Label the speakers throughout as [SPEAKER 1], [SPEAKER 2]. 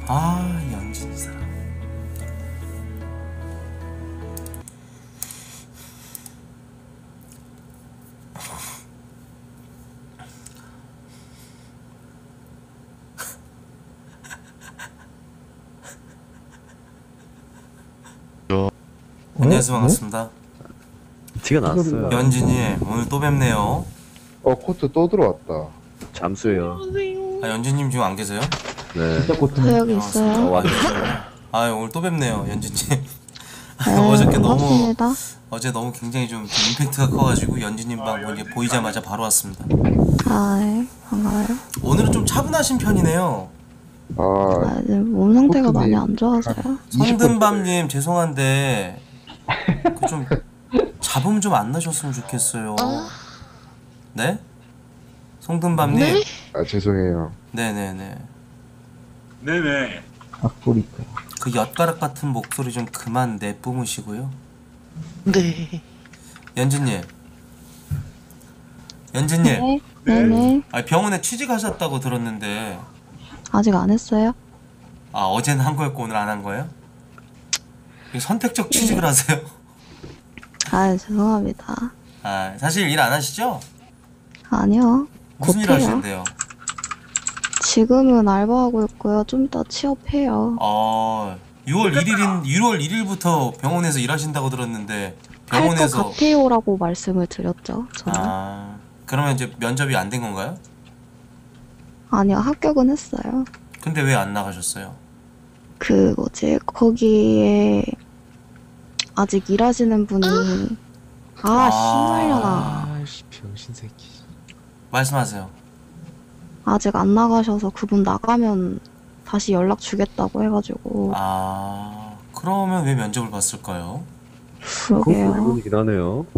[SPEAKER 1] 아, 연진 이 사람. 안녕하세요, 반갑습니다.
[SPEAKER 2] 티가 났어요.
[SPEAKER 1] 연진이 오늘 또 뵙네요.
[SPEAKER 3] 코트 또 들어왔다.
[SPEAKER 2] 잠수요.
[SPEAKER 1] 아, 연진님 지금 안 계세요?
[SPEAKER 2] 네.
[SPEAKER 4] 저 여기 있어요.
[SPEAKER 1] 아, 오늘 또 뵙네요, 연진님.
[SPEAKER 4] 네,
[SPEAKER 1] 어저께
[SPEAKER 4] 반갑습니다.
[SPEAKER 1] 어제 너무 굉장히 좀 임팩트가 커가지고 연진님 방 이렇게 보이자마자 바로 왔습니다.
[SPEAKER 4] 아, 네, 반가워요.
[SPEAKER 1] 오늘은 좀 차분하신 편이네요.
[SPEAKER 4] 아, 네, 몸 상태가
[SPEAKER 3] 코트님.
[SPEAKER 4] 많이 안 좋아서요.
[SPEAKER 1] 성든밤님 죄송한데 그 좀 잡음 좀 안 나셨으면 좋겠어요. 네? 성든밤님.
[SPEAKER 5] 네?
[SPEAKER 3] 죄송해요.
[SPEAKER 1] 네네네.
[SPEAKER 5] 네네.
[SPEAKER 1] 그 엿가락 같은 목소리 좀 그만 내뿜으시고요.
[SPEAKER 5] 네.
[SPEAKER 1] 연진님. 연진님.
[SPEAKER 4] 네, 네네.
[SPEAKER 1] 아, 병원에 취직하셨다고 들었는데
[SPEAKER 4] 아직 안 했어요?
[SPEAKER 1] 아, 어제는 한 거였고 오늘 안 한 거예요? 선택적 취직을 하세요?
[SPEAKER 4] 아, 죄송합니다.
[SPEAKER 1] 아, 사실 일 안 하시죠?
[SPEAKER 4] 아니요.
[SPEAKER 1] 무슨 일
[SPEAKER 4] 곧 해요.
[SPEAKER 1] 하시는데요?
[SPEAKER 4] 지금은 알바하고 있고요. 좀 이따 취업해요.
[SPEAKER 1] 6월 1일부터 병원에서 일하신다고 들었는데
[SPEAKER 4] 할 것
[SPEAKER 1] 병원에서
[SPEAKER 4] 같아요라고 말씀을 드렸죠. 저는.
[SPEAKER 1] 그러면 이제 면접이 안 된 건가요?
[SPEAKER 4] 아니요, 합격은 했어요.
[SPEAKER 1] 근데 왜 안 나가셨어요?
[SPEAKER 4] 그 뭐지? 거기에 아직 일하시는 분이 씨발려나.
[SPEAKER 2] 아이씨 병신 새끼.
[SPEAKER 1] 말씀하세요.
[SPEAKER 4] 아직 안 나가셔서 그분 나가면 다시 연락 주겠다고 해가지고.
[SPEAKER 1] 그러면 왜 면접을 봤을까요?
[SPEAKER 4] 그러게요.
[SPEAKER 2] 그분이긴 하네요.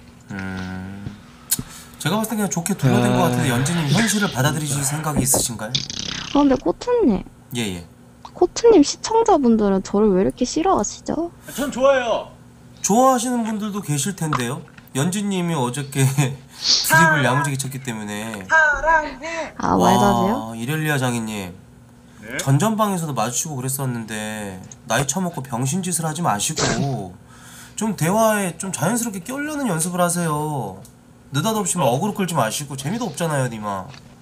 [SPEAKER 1] 제가 봤을 때 그냥 좋게 둘러댄 것 같은데 연진님 현실을 받아들이실 생각이 있으신가요?
[SPEAKER 4] 아, 근데 코트님.
[SPEAKER 1] 예예.
[SPEAKER 4] 코트님 시청자분들은 저를 왜 이렇게 싫어하시죠?
[SPEAKER 5] 전 좋아요.
[SPEAKER 1] 좋아하시는 분들도 계실 텐데요. 연진님이 어저께 드립을 야무지게 쳤기 때문에.
[SPEAKER 4] 아, 말자지요?
[SPEAKER 1] 이렐리아 장인님.
[SPEAKER 5] 네?
[SPEAKER 1] 전전방에서도 마주치고 그랬었는데 나이 처먹고 병신짓을 하지 마시고 좀 대화에 좀 자연스럽게 껴려는 연습을 하세요. 느닷없이 막 어그로 끌지 마시고 재미도 없잖아요, 니마.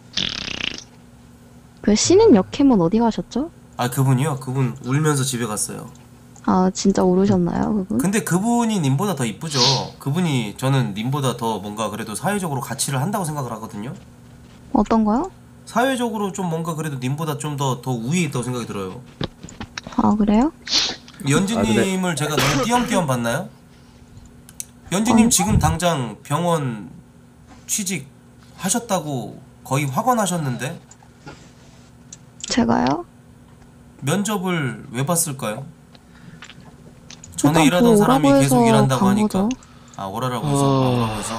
[SPEAKER 4] 그 신인 역캠은 어디 가셨죠?
[SPEAKER 1] 아, 그분이요? 그분 울면서 집에 갔어요.
[SPEAKER 4] 아, 진짜 오르셨나요, 그분?
[SPEAKER 1] 근데 그분이 님보다 더 이쁘죠. 그분이 저는 님보다 더 뭔가 그래도 사회적으로 가치를 한다고 생각을 하거든요.
[SPEAKER 4] 어떤 거요?
[SPEAKER 1] 사회적으로 좀 뭔가 그래도 님보다 좀 더 우위에 있다고 생각이 들어요.
[SPEAKER 4] 아, 그래요?
[SPEAKER 1] 연진님을 제가 너무 띄엄띄엄 봤나요? 연진님 지금 당장 병원 취직 하셨다고 거의 확언하셨는데
[SPEAKER 4] 제가요?
[SPEAKER 1] 면접을 왜 봤을까요? 전에
[SPEAKER 4] 일단
[SPEAKER 1] 일하던 사람이
[SPEAKER 4] 오라고
[SPEAKER 1] 계속
[SPEAKER 4] 해서
[SPEAKER 1] 일한다고
[SPEAKER 4] 간
[SPEAKER 1] 하니까
[SPEAKER 4] 거죠.
[SPEAKER 1] 오라라고 해서 오라고 해서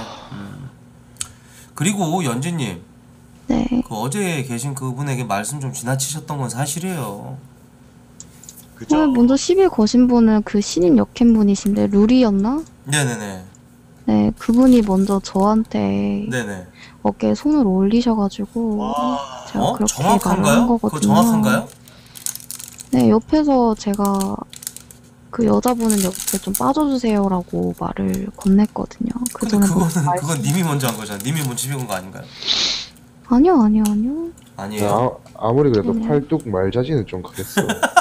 [SPEAKER 1] 그리고 연진님
[SPEAKER 4] 네.
[SPEAKER 1] 그 어제 계신 그분에게 말씀 좀 지나치셨던 건 사실이에요.
[SPEAKER 5] 그죠?
[SPEAKER 4] 먼저 시비 거신 분은 그 신인 역캠 분이신데 룰이었나?
[SPEAKER 1] 네네네.
[SPEAKER 4] 네, 그분이 먼저 저한테
[SPEAKER 1] 네네.
[SPEAKER 4] 어깨에 손을 올리셔가지고 제가 그렇게 말을 한
[SPEAKER 1] 정확한가요?
[SPEAKER 4] 거거든요.
[SPEAKER 1] 그거 정확한가요?
[SPEAKER 4] 네, 옆에서 제가 그 여자분은 옆에 좀 빠져주세요라고 말을 건넸거든요.
[SPEAKER 1] 근데
[SPEAKER 4] 그분은
[SPEAKER 1] 그건 님이 먼저 한 거잖아. 님이 먼저 시비 건 거 아닌가요?
[SPEAKER 4] 아니요.
[SPEAKER 1] 아니에요.
[SPEAKER 3] 아무리 그래도
[SPEAKER 4] 네.
[SPEAKER 3] 팔뚝 말자지는 좀 그랬어.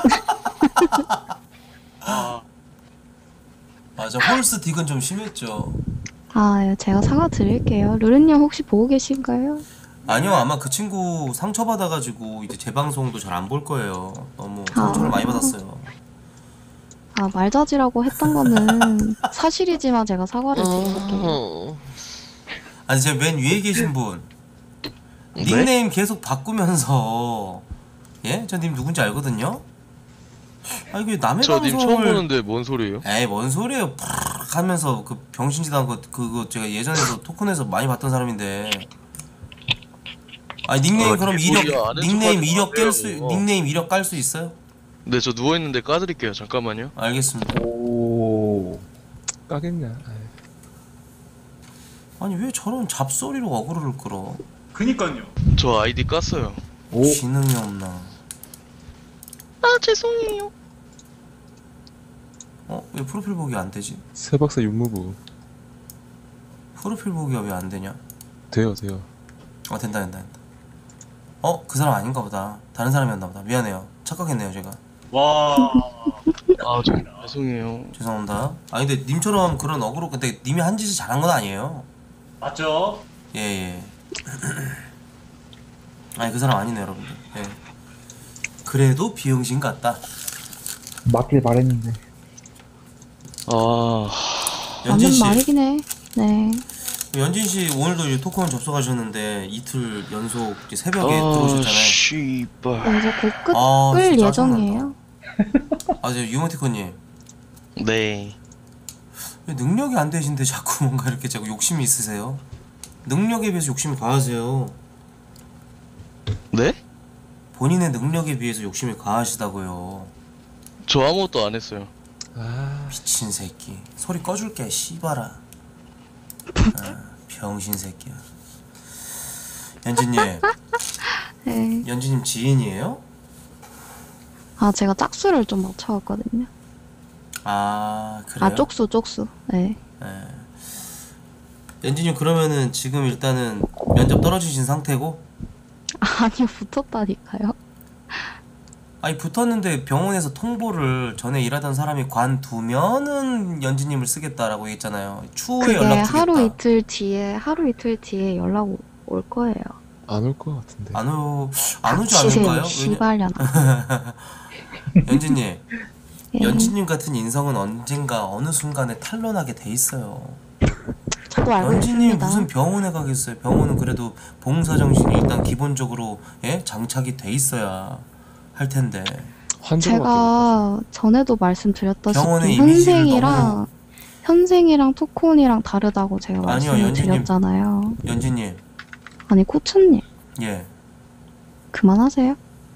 [SPEAKER 1] 맞아, 홀스 딕은 좀 심했죠.
[SPEAKER 4] 아, 제가 사과드릴게요. 르르님 혹시 보고 계신가요?
[SPEAKER 1] 아니요, 아마 그 친구 상처받아가지고 이제 제 방송도 잘 안 볼 거예요. 너무 상처를 많이 받았어요.
[SPEAKER 4] 아, 말자지라고 했던 거는 사실이지만 제가 사과를 드릴게요.
[SPEAKER 1] 아니, 제 맨 위에 계신 분 닉네임 계속 바꾸면서 예? 저 님 누군지 알거든요? 아, 이게 남의
[SPEAKER 6] 저 님 처음
[SPEAKER 1] 방송을
[SPEAKER 6] 보는데 뭔 소리예요?
[SPEAKER 1] 에이, 뭔 소리예요. 팍 하면서 그 병신짓한 거 그거 제가 예전에도 토큰에서 많이 봤던 사람인데. 아, 닉네임 그럼
[SPEAKER 6] 뒷머리야.
[SPEAKER 1] 이력
[SPEAKER 6] 아는
[SPEAKER 1] 닉네임
[SPEAKER 6] 척하지
[SPEAKER 1] 이력
[SPEAKER 6] 마세요.
[SPEAKER 1] 닉네임 이력 깔 수 있어요?
[SPEAKER 6] 네, 저 누워있는데 까드릴게요. 잠깐만요.
[SPEAKER 1] 알겠습니다.
[SPEAKER 2] 오. 까겠냐?
[SPEAKER 1] 아니, 왜 저런 잡소리로 어그로를 끌어?
[SPEAKER 5] 그니까요.
[SPEAKER 6] 저 아이디 깠어요.
[SPEAKER 2] 오.
[SPEAKER 1] 지능이 없나.
[SPEAKER 6] 아 죄송해요.
[SPEAKER 1] 왜 프로필 보기 안 되지?
[SPEAKER 2] 세박사 윤무부.
[SPEAKER 1] 프로필 보기가 왜 안 되냐?
[SPEAKER 2] 돼요.
[SPEAKER 1] 된다. 그 사람 아닌가 보다. 다른 사람이었나 보다. 미안해요. 착각했네요, 제가.
[SPEAKER 5] 와.
[SPEAKER 6] 아 죄송해요.
[SPEAKER 1] 죄송합니다. 아니, 근데 님처럼 그런 어그로, 근데 님이 한 짓이 잘한 건 아니에요.
[SPEAKER 5] 맞죠?
[SPEAKER 1] 예. 아니, 그 사람 아니네, 여러분들. 예. 그래도 비용신 같다.
[SPEAKER 7] 맞길 바랬는데.
[SPEAKER 6] 아
[SPEAKER 1] 연진
[SPEAKER 4] 맞는
[SPEAKER 1] 씨,
[SPEAKER 4] 말이긴 해. 네.
[SPEAKER 1] 연진 씨 오늘도 이제 토크온 접속하셨는데 이틀 연속 이제 새벽에 들어오셨잖아요.
[SPEAKER 6] 씨발.
[SPEAKER 4] 이제 곧
[SPEAKER 1] 아,
[SPEAKER 4] 끌
[SPEAKER 1] 진짜
[SPEAKER 4] 예정이에요.
[SPEAKER 1] 저 유모티콘님,
[SPEAKER 6] 네.
[SPEAKER 1] 왜 능력이 안 되신데 자꾸 뭔가 이렇게 자꾸 욕심이 있으세요? 능력에 비해서 욕심이 과하세요.
[SPEAKER 6] 네?
[SPEAKER 1] 본인의 능력에 비해서 욕심이 과하시다고요.
[SPEAKER 6] 저 아무것도 안 했어요.
[SPEAKER 2] 아,
[SPEAKER 1] 미친 새끼. 소리 꺼줄게, 씨발아. 병신 새끼야. 연진님,
[SPEAKER 4] 네.
[SPEAKER 1] 연진님 지인이에요?
[SPEAKER 4] 아, 제가 짝수를 좀 맞춰왔거든요.
[SPEAKER 1] 아, 그래요?
[SPEAKER 4] 아, 쪽수. 네.
[SPEAKER 1] 예. 연진님 그러면은 지금 일단은 면접 떨어지신 상태고?
[SPEAKER 4] 아니요, 붙었다니까요.
[SPEAKER 1] 아니, 붙었는데 병원에서 통보를 전에 일하던 사람이 관두면은 연진님을 쓰겠다라고 했잖아요. 추후에
[SPEAKER 4] 그게
[SPEAKER 1] 연락 주겠다.
[SPEAKER 4] 하루 이틀 뒤에 연락 올 거예요.
[SPEAKER 2] 안 올 것 같은데.
[SPEAKER 1] 안 오지 않을까요?
[SPEAKER 4] 시발년.
[SPEAKER 1] 연진님,
[SPEAKER 4] 예.
[SPEAKER 1] 연진님 같은 인성은 언젠가 어느 순간에 탄로나게 돼 있어요.
[SPEAKER 4] 저도 알고
[SPEAKER 1] 연진님이
[SPEAKER 4] 있습니다.
[SPEAKER 1] 무슨 병원에 가겠어요? 병원은 그래도 봉사정신이 일단 기본적으로 장착이 돼 있어야 할 텐데.
[SPEAKER 2] 환자가
[SPEAKER 4] 제가 전에도 말씀드렸다시피
[SPEAKER 1] 병원의 이미지를
[SPEAKER 4] 현생이랑 토콘이랑 다르다고 제가
[SPEAKER 1] 아니요,
[SPEAKER 4] 말씀을
[SPEAKER 1] 연진님.
[SPEAKER 4] 드렸잖아요.
[SPEAKER 1] 연진님,
[SPEAKER 4] 아니, 코츠님
[SPEAKER 1] 예.
[SPEAKER 4] 그만하세요.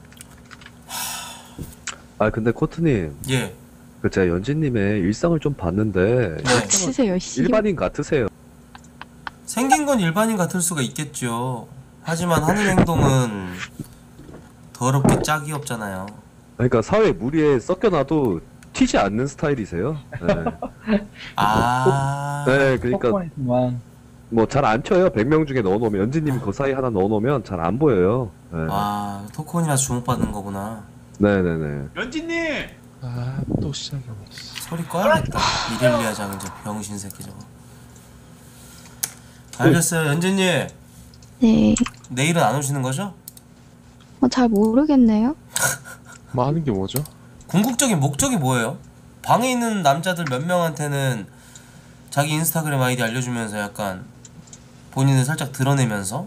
[SPEAKER 2] 아, 근데 코트님,
[SPEAKER 1] 예.
[SPEAKER 2] 그 제가 연진님의 일상을 좀 봤는데
[SPEAKER 1] 네.
[SPEAKER 4] 치세요, 씨.
[SPEAKER 2] 일반인 같으세요.
[SPEAKER 1] 생긴 건 일반인 같을 수가 있겠죠. 하지만 하는 행동은 더럽게 짝이 없잖아요.
[SPEAKER 2] 그러니까 사회 무리에 섞여놔도 튀지 않는 스타일이세요. 네,
[SPEAKER 1] 아,
[SPEAKER 2] 네 그러니까
[SPEAKER 7] 만
[SPEAKER 2] 뭐 잘 안 쳐요. 100명 중에 넣어놓으면 연진님이 그 사이 하나 넣어놓으면 잘 안 보여요. 네.
[SPEAKER 1] 와, 토콘이라서 주목받는 거구나.
[SPEAKER 2] 네네네.
[SPEAKER 5] 연진님.
[SPEAKER 2] 아, 또 시작이야.
[SPEAKER 1] 소리 꺼야겠다. 이렐리아장 이제 병신 새끼 저거. 알겠어요, 연진님.
[SPEAKER 4] 네.
[SPEAKER 1] 내일은 안 오시는 거죠?
[SPEAKER 4] 잘 모르겠네요.
[SPEAKER 2] 많은 게 뭐죠?
[SPEAKER 1] 궁극적인 목적이 뭐예요? 방에 있는 남자들 몇 명한테는 자기 인스타그램 아이디 알려주면서 약간 본인을 살짝 드러내면서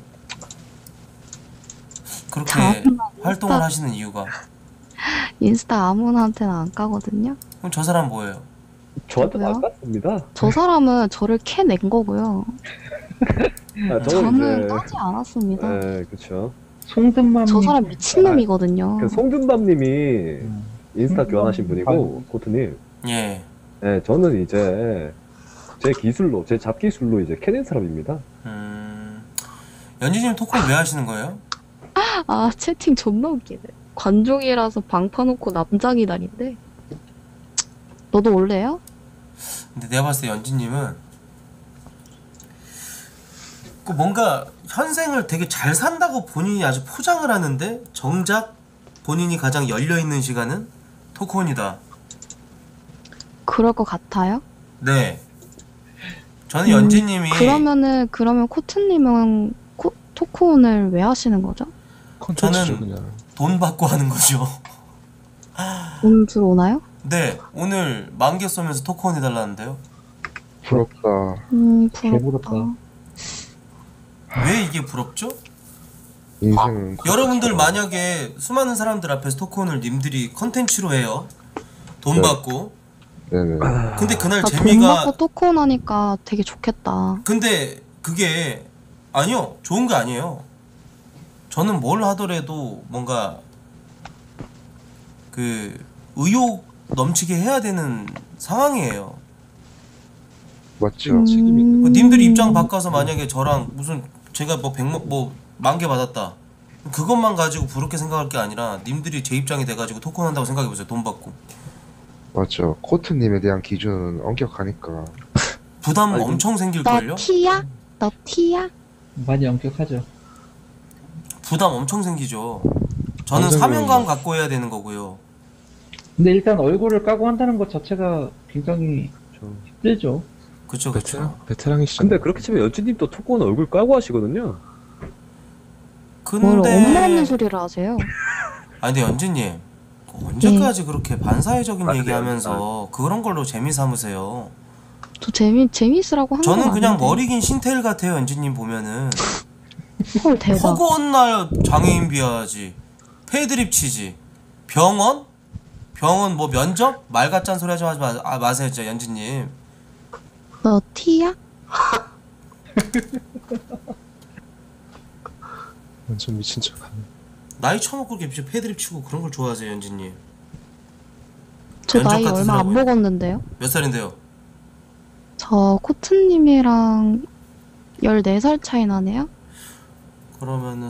[SPEAKER 1] 그렇게 활동을 하시는 이유가?
[SPEAKER 4] 인스타 아무나한테는 안 까거든요.
[SPEAKER 1] 그럼 저 사람 뭐예요?
[SPEAKER 2] 저한테
[SPEAKER 4] 저도요?
[SPEAKER 2] 아깝습니다.
[SPEAKER 4] 저 사람은 저를 캐낸 거고요.
[SPEAKER 2] 아,
[SPEAKER 4] 저는 까지 않았습니다.
[SPEAKER 2] 네, 그렇죠.
[SPEAKER 7] 송든맘.
[SPEAKER 4] 저 사람 미친놈이거든요.
[SPEAKER 2] 그 송든밤님이 인스타
[SPEAKER 7] 송든밤
[SPEAKER 2] 교환하신 분이고 코트님.
[SPEAKER 1] 예.
[SPEAKER 2] 네, 저는 이제 제 기술로, 제 잡기술로 이제 캐낸 사람입니다.
[SPEAKER 1] 연진님 토크를 왜 하시는 거예요?
[SPEAKER 4] 아, 채팅 존나 웃기네. 관종이라서 방 파놓고 남장이다닌데. 너도 올래요?
[SPEAKER 1] 근데 내가 봤을 때 연진님은 그 뭔가 현생을 되게 잘 산다고 본인이 아주 포장을 하는데 정작 본인이 가장 열려있는 시간은 토크온이다.
[SPEAKER 4] 그럴 것 같아요?
[SPEAKER 1] 네. 저는 연진님이
[SPEAKER 4] 그러면 코트님은 토크온을 왜 하시는 거죠?
[SPEAKER 2] 컨텐츠죠,
[SPEAKER 1] 저는-
[SPEAKER 2] 그냥.
[SPEAKER 1] 돈 받고 하는 거죠.
[SPEAKER 4] 돈 들어오나요?
[SPEAKER 1] 네. 오늘 10,000개 쏘면서 토크온 해달라는데요.
[SPEAKER 3] 부럽다.
[SPEAKER 7] 개부럽다.
[SPEAKER 4] 부럽다.
[SPEAKER 1] 왜 이게 부럽죠?
[SPEAKER 3] 인생은
[SPEAKER 1] 여러분들 만약에 수많은 사람들 앞에서 토크온을 님들이 컨텐츠로 해요. 돈
[SPEAKER 3] 네.
[SPEAKER 1] 받고.
[SPEAKER 3] 네네.
[SPEAKER 1] 근데 그날
[SPEAKER 4] 돈
[SPEAKER 1] 재미가
[SPEAKER 4] 받고 토크온 하니까 되게 좋겠다.
[SPEAKER 1] 근데 그게 아니요. 좋은 게 아니에요. 저는 뭘 하더라도 뭔가 그 의욕 넘치게 해야 되는 상황이에요.
[SPEAKER 3] 맞죠.
[SPEAKER 2] 책임이 있는
[SPEAKER 1] 님들이 입장 바꿔서 만약에 저랑 무슨 제가 뭐 100만 뭐 10,000개 받았다. 그것만 가지고 부럽게 생각할 게 아니라 님들이 제 입장이 돼가지고 토큰한다고 생각해보세요. 돈 받고
[SPEAKER 3] 맞죠. 코트님에 대한 기준은 엄격하니까.
[SPEAKER 1] 부담
[SPEAKER 2] 아니,
[SPEAKER 1] 엄청
[SPEAKER 4] 너
[SPEAKER 1] 생길걸요?
[SPEAKER 4] T야? 너 T야?
[SPEAKER 7] 많이 엄격하죠.
[SPEAKER 1] 부담 엄청 생기죠. 저는
[SPEAKER 3] 완전
[SPEAKER 1] 사명감 갖고 해야 되는 거고요.
[SPEAKER 7] 근데 일단 얼굴을 까고 한다는 것 자체가 굉장히 힘들죠.
[SPEAKER 1] 그쵸 그쵸.
[SPEAKER 8] 베테랑이시죠.
[SPEAKER 2] 근데 그렇게 치면 연주님도 토크는 얼굴 까고 하시거든요.
[SPEAKER 4] 뭘
[SPEAKER 1] 근데
[SPEAKER 4] 엄마 없는 소리를 하세요?
[SPEAKER 1] 아니 근데 연진님 언제까지 그렇게 반사회적인
[SPEAKER 2] 아,
[SPEAKER 1] 얘기하면서 그런 걸로 재미 삼으세요?
[SPEAKER 4] 저 재미있으라고 한 건
[SPEAKER 1] 저는 그냥
[SPEAKER 4] 아닌데.
[SPEAKER 1] 머리 긴 신태일 같아요. 연진님 보면은
[SPEAKER 4] 헐 대박.
[SPEAKER 1] 허구한 날 장애인 비하하지, 패드립 치지, 병원 뭐 면접 말 같지않은 소리 하지 마세요 진짜 연진님.
[SPEAKER 4] 너 T야?
[SPEAKER 8] 완전 미친 척하네.
[SPEAKER 1] 나이 처먹고 이렇게 패드립 치고 그런 걸 좋아하세요 연진님.
[SPEAKER 4] 저
[SPEAKER 1] 면접
[SPEAKER 4] 나이
[SPEAKER 1] 같은
[SPEAKER 4] 얼마 안
[SPEAKER 1] 소리 하고.
[SPEAKER 4] 먹었는데요?
[SPEAKER 1] 몇 살인데요?
[SPEAKER 4] 저 코트님이랑 14살 차이 나네요?
[SPEAKER 1] 그러면은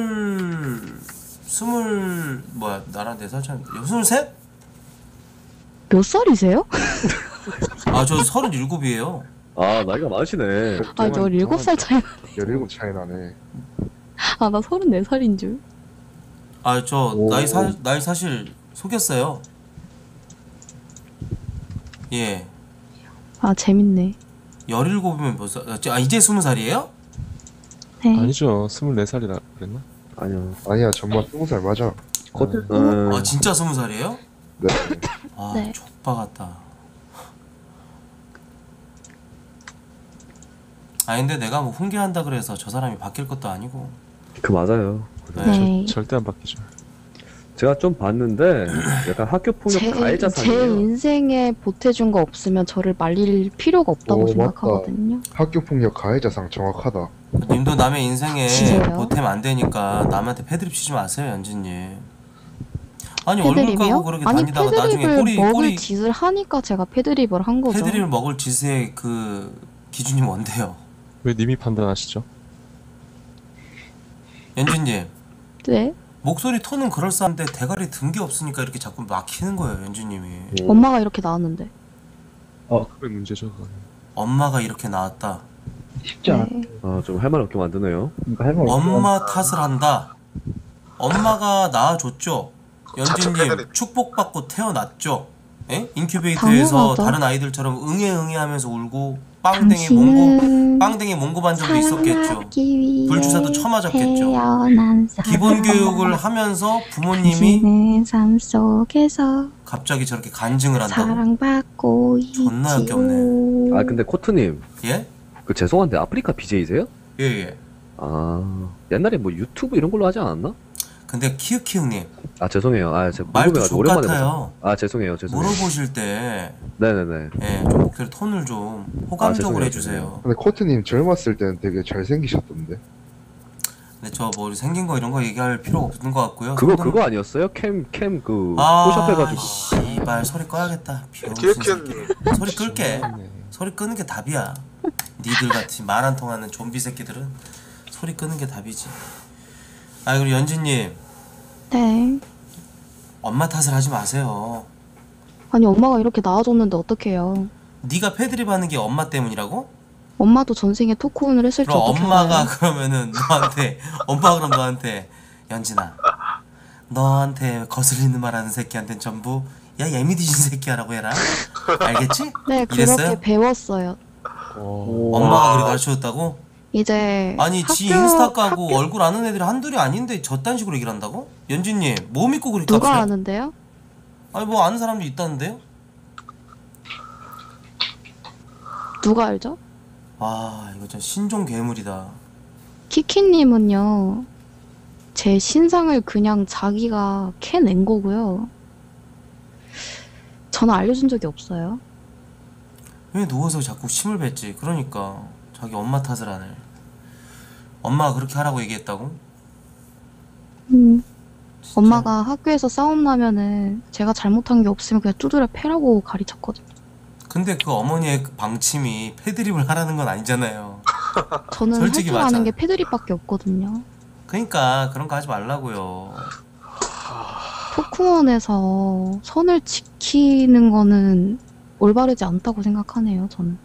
[SPEAKER 1] 뭐야 나랑 4살 차이 23?
[SPEAKER 4] 몇 살이세요?
[SPEAKER 1] 아 저 37이에요.
[SPEAKER 2] 아 나이가 많으시네.
[SPEAKER 4] 아, 저 7살 차이.
[SPEAKER 3] 17 차이 나네.
[SPEAKER 4] 아, 나 34살인 줄.
[SPEAKER 1] 아 저
[SPEAKER 3] 오.
[SPEAKER 1] 나이 사실 속였어요. 예.
[SPEAKER 4] 아, 재밌네.
[SPEAKER 1] 17이면 몇 살? 아 이제 20살이에요?
[SPEAKER 4] 네.
[SPEAKER 8] 아니죠. 24살이라 그랬나?
[SPEAKER 2] 아니요.
[SPEAKER 3] 아니야, 정말 20살 맞아.
[SPEAKER 2] 코트.
[SPEAKER 1] 아 진짜 20살이에요?
[SPEAKER 3] 네.
[SPEAKER 1] 아
[SPEAKER 4] 네.
[SPEAKER 1] 족바 같다. 아 근데 내가 뭐 훈계한다 그래서 저 사람이 바뀔 것도 아니고.
[SPEAKER 2] 그 맞아요.
[SPEAKER 4] 네.
[SPEAKER 8] 절대 안 바뀌죠.
[SPEAKER 2] 제가 좀 봤는데 약간 학교 폭력
[SPEAKER 4] 제
[SPEAKER 2] 가해자상이에요.
[SPEAKER 4] 인생에 보태준 거 없으면 저를 말릴 필요가 없다고
[SPEAKER 3] 오,
[SPEAKER 4] 생각하거든요.
[SPEAKER 3] 학교폭력 가해자상 정확하다.
[SPEAKER 1] 님도 남의 인생에
[SPEAKER 4] 진짜요?
[SPEAKER 1] 보태면 안 되니까 남한테 패드립 치지 마세요 연진님. 아니 얼굴 까고
[SPEAKER 4] 패드립이요?
[SPEAKER 1] 그렇게
[SPEAKER 4] 아니,
[SPEAKER 1] 다니다가 나중에
[SPEAKER 4] 패드립을 먹을
[SPEAKER 1] 꼬리
[SPEAKER 4] 짓을 하니까 제가 패드립을 한 거죠.
[SPEAKER 1] 패드립을 먹을 짓의 그 기준이 뭔데요?
[SPEAKER 8] 왜 님이 판단하시죠?
[SPEAKER 1] 연진님
[SPEAKER 4] 네.
[SPEAKER 1] 목소리 톤은 그럴싸한데 대가리 든 게 없으니까 이렇게 자꾸 막히는 거예요 연진님이.
[SPEAKER 4] 엄마가 이렇게 나왔는데.
[SPEAKER 8] 그게 문제죠. 그거는.
[SPEAKER 1] 엄마가 이렇게 나왔다.
[SPEAKER 7] 쉽지 않아.
[SPEAKER 4] 네.
[SPEAKER 2] 좀 할 말 없게 만드네요.
[SPEAKER 7] 그러니까 할 말 없어.
[SPEAKER 1] 엄마 탓을 한다. 엄마가 낳아줬죠. 연진님 축복받고 태어났죠. 에? 인큐베이터에서
[SPEAKER 4] 당연하죠.
[SPEAKER 1] 다른 아이들처럼 응애 하면서 울고 빵댕이 몽고 반점도 있었겠죠. 불주사도 쳐맞았겠죠. 기본 교육을 하면서 부모님이
[SPEAKER 4] 당신의 삶 속에서
[SPEAKER 1] 갑자기 저렇게 간증을 한다고?
[SPEAKER 4] 사랑받고
[SPEAKER 1] 존나
[SPEAKER 4] 있지요.
[SPEAKER 1] 역겹네.
[SPEAKER 2] 아 근데 코트님
[SPEAKER 1] 예?
[SPEAKER 2] 그 죄송한데 아프리카 BJ세요?
[SPEAKER 1] 예.
[SPEAKER 2] 아 옛날에 뭐 유튜브 이런 걸로 하지 않았나?
[SPEAKER 1] 근데 키읔키읔님
[SPEAKER 2] 아 죄송해요. 아 제가
[SPEAKER 1] 말도
[SPEAKER 2] 궁금해가지고 오랜만에
[SPEAKER 1] 족같아요.
[SPEAKER 2] 봐서. 아 죄송해요.
[SPEAKER 1] 물어보실 때
[SPEAKER 2] 네네네.
[SPEAKER 1] 예, 좀 목소리 톤을 좀 호감적으로
[SPEAKER 2] 죄송해요,
[SPEAKER 1] 해주세요.
[SPEAKER 3] 근데 코트님 젊었을 때는 되게 잘생기셨던데.
[SPEAKER 1] 근데 저 뭐 생긴 거 이런 거 얘기할 필요 없는 것 같고요.
[SPEAKER 2] 그거 아니었어요? 캠 그
[SPEAKER 1] 아,
[SPEAKER 2] 포샵해가지고.
[SPEAKER 1] 씨발 소리 꺼야겠다. 비용신 새끼. 소리 끌게. 소리 끄는 게 답이야. 니들 같이 말 안 통하는 좀비 새끼들은 소리 끄는 게 답이지. 아 그리고 연진님
[SPEAKER 4] 네.
[SPEAKER 1] 엄마 탓을 하지 마세요.
[SPEAKER 4] 아니, 엄마가 이렇게 낳아줬는데 어떡해요.
[SPEAKER 1] 네가 패드립 하는 게 엄마 때문이라고?
[SPEAKER 4] 엄마도 전생에 토크온을 했을 줄
[SPEAKER 1] 그럼
[SPEAKER 4] 어떻게
[SPEAKER 1] 엄마가
[SPEAKER 4] 알아요?
[SPEAKER 1] 그러면은 엄마가 그럼 너한테 연진아 너한테 거슬리는 말 하는 새끼한테는 전부 야 예미디진 새끼야라고 해라. 알겠지?
[SPEAKER 4] 네, 그렇게
[SPEAKER 1] 이랬어요?
[SPEAKER 4] 배웠어요.
[SPEAKER 1] 엄마가 그렇게 가르쳐줬다고?
[SPEAKER 4] 이제
[SPEAKER 1] 아니 지 인스타 까고 얼굴 아는 애들이 한둘이 아닌데 저딴 식으로 얘기를 한다고? 연진님 뭐 믿고 그렇게
[SPEAKER 4] 누가
[SPEAKER 1] 깝쳐요?
[SPEAKER 4] 아는데요?
[SPEAKER 1] 아니 뭐 아는 사람도 있다는데요?
[SPEAKER 4] 누가 알죠?
[SPEAKER 1] 아 이거 진짜 신종 괴물이다.
[SPEAKER 4] 키키님은요, 제 신상을 그냥 자기가 캐낸 거고요. 저는 알려준 적이 없어요.
[SPEAKER 1] 왜 누워서 자꾸 침을 뱉지? 그러니까 자기 엄마 탓을 하네. 엄마가 그렇게 하라고 얘기했다고?
[SPEAKER 4] 음,
[SPEAKER 1] 진짜.
[SPEAKER 4] 엄마가 학교에서 싸움 나면은 제가 잘못한 게 없으면 그냥 두드려 패라고 가르쳤거든요.
[SPEAKER 1] 근데 그 어머니의 그 방침이 패드립을 하라는 건 아니잖아요.
[SPEAKER 4] 저는 할
[SPEAKER 1] 솔직히
[SPEAKER 4] 줄 아는
[SPEAKER 1] 맞아.
[SPEAKER 4] 게 패드립밖에 없거든요.
[SPEAKER 1] 그러니까 그런 거 하지 말라고요.
[SPEAKER 4] 토크원에서 선을 지키는 거는 올바르지 않다고 생각하네요, 저는.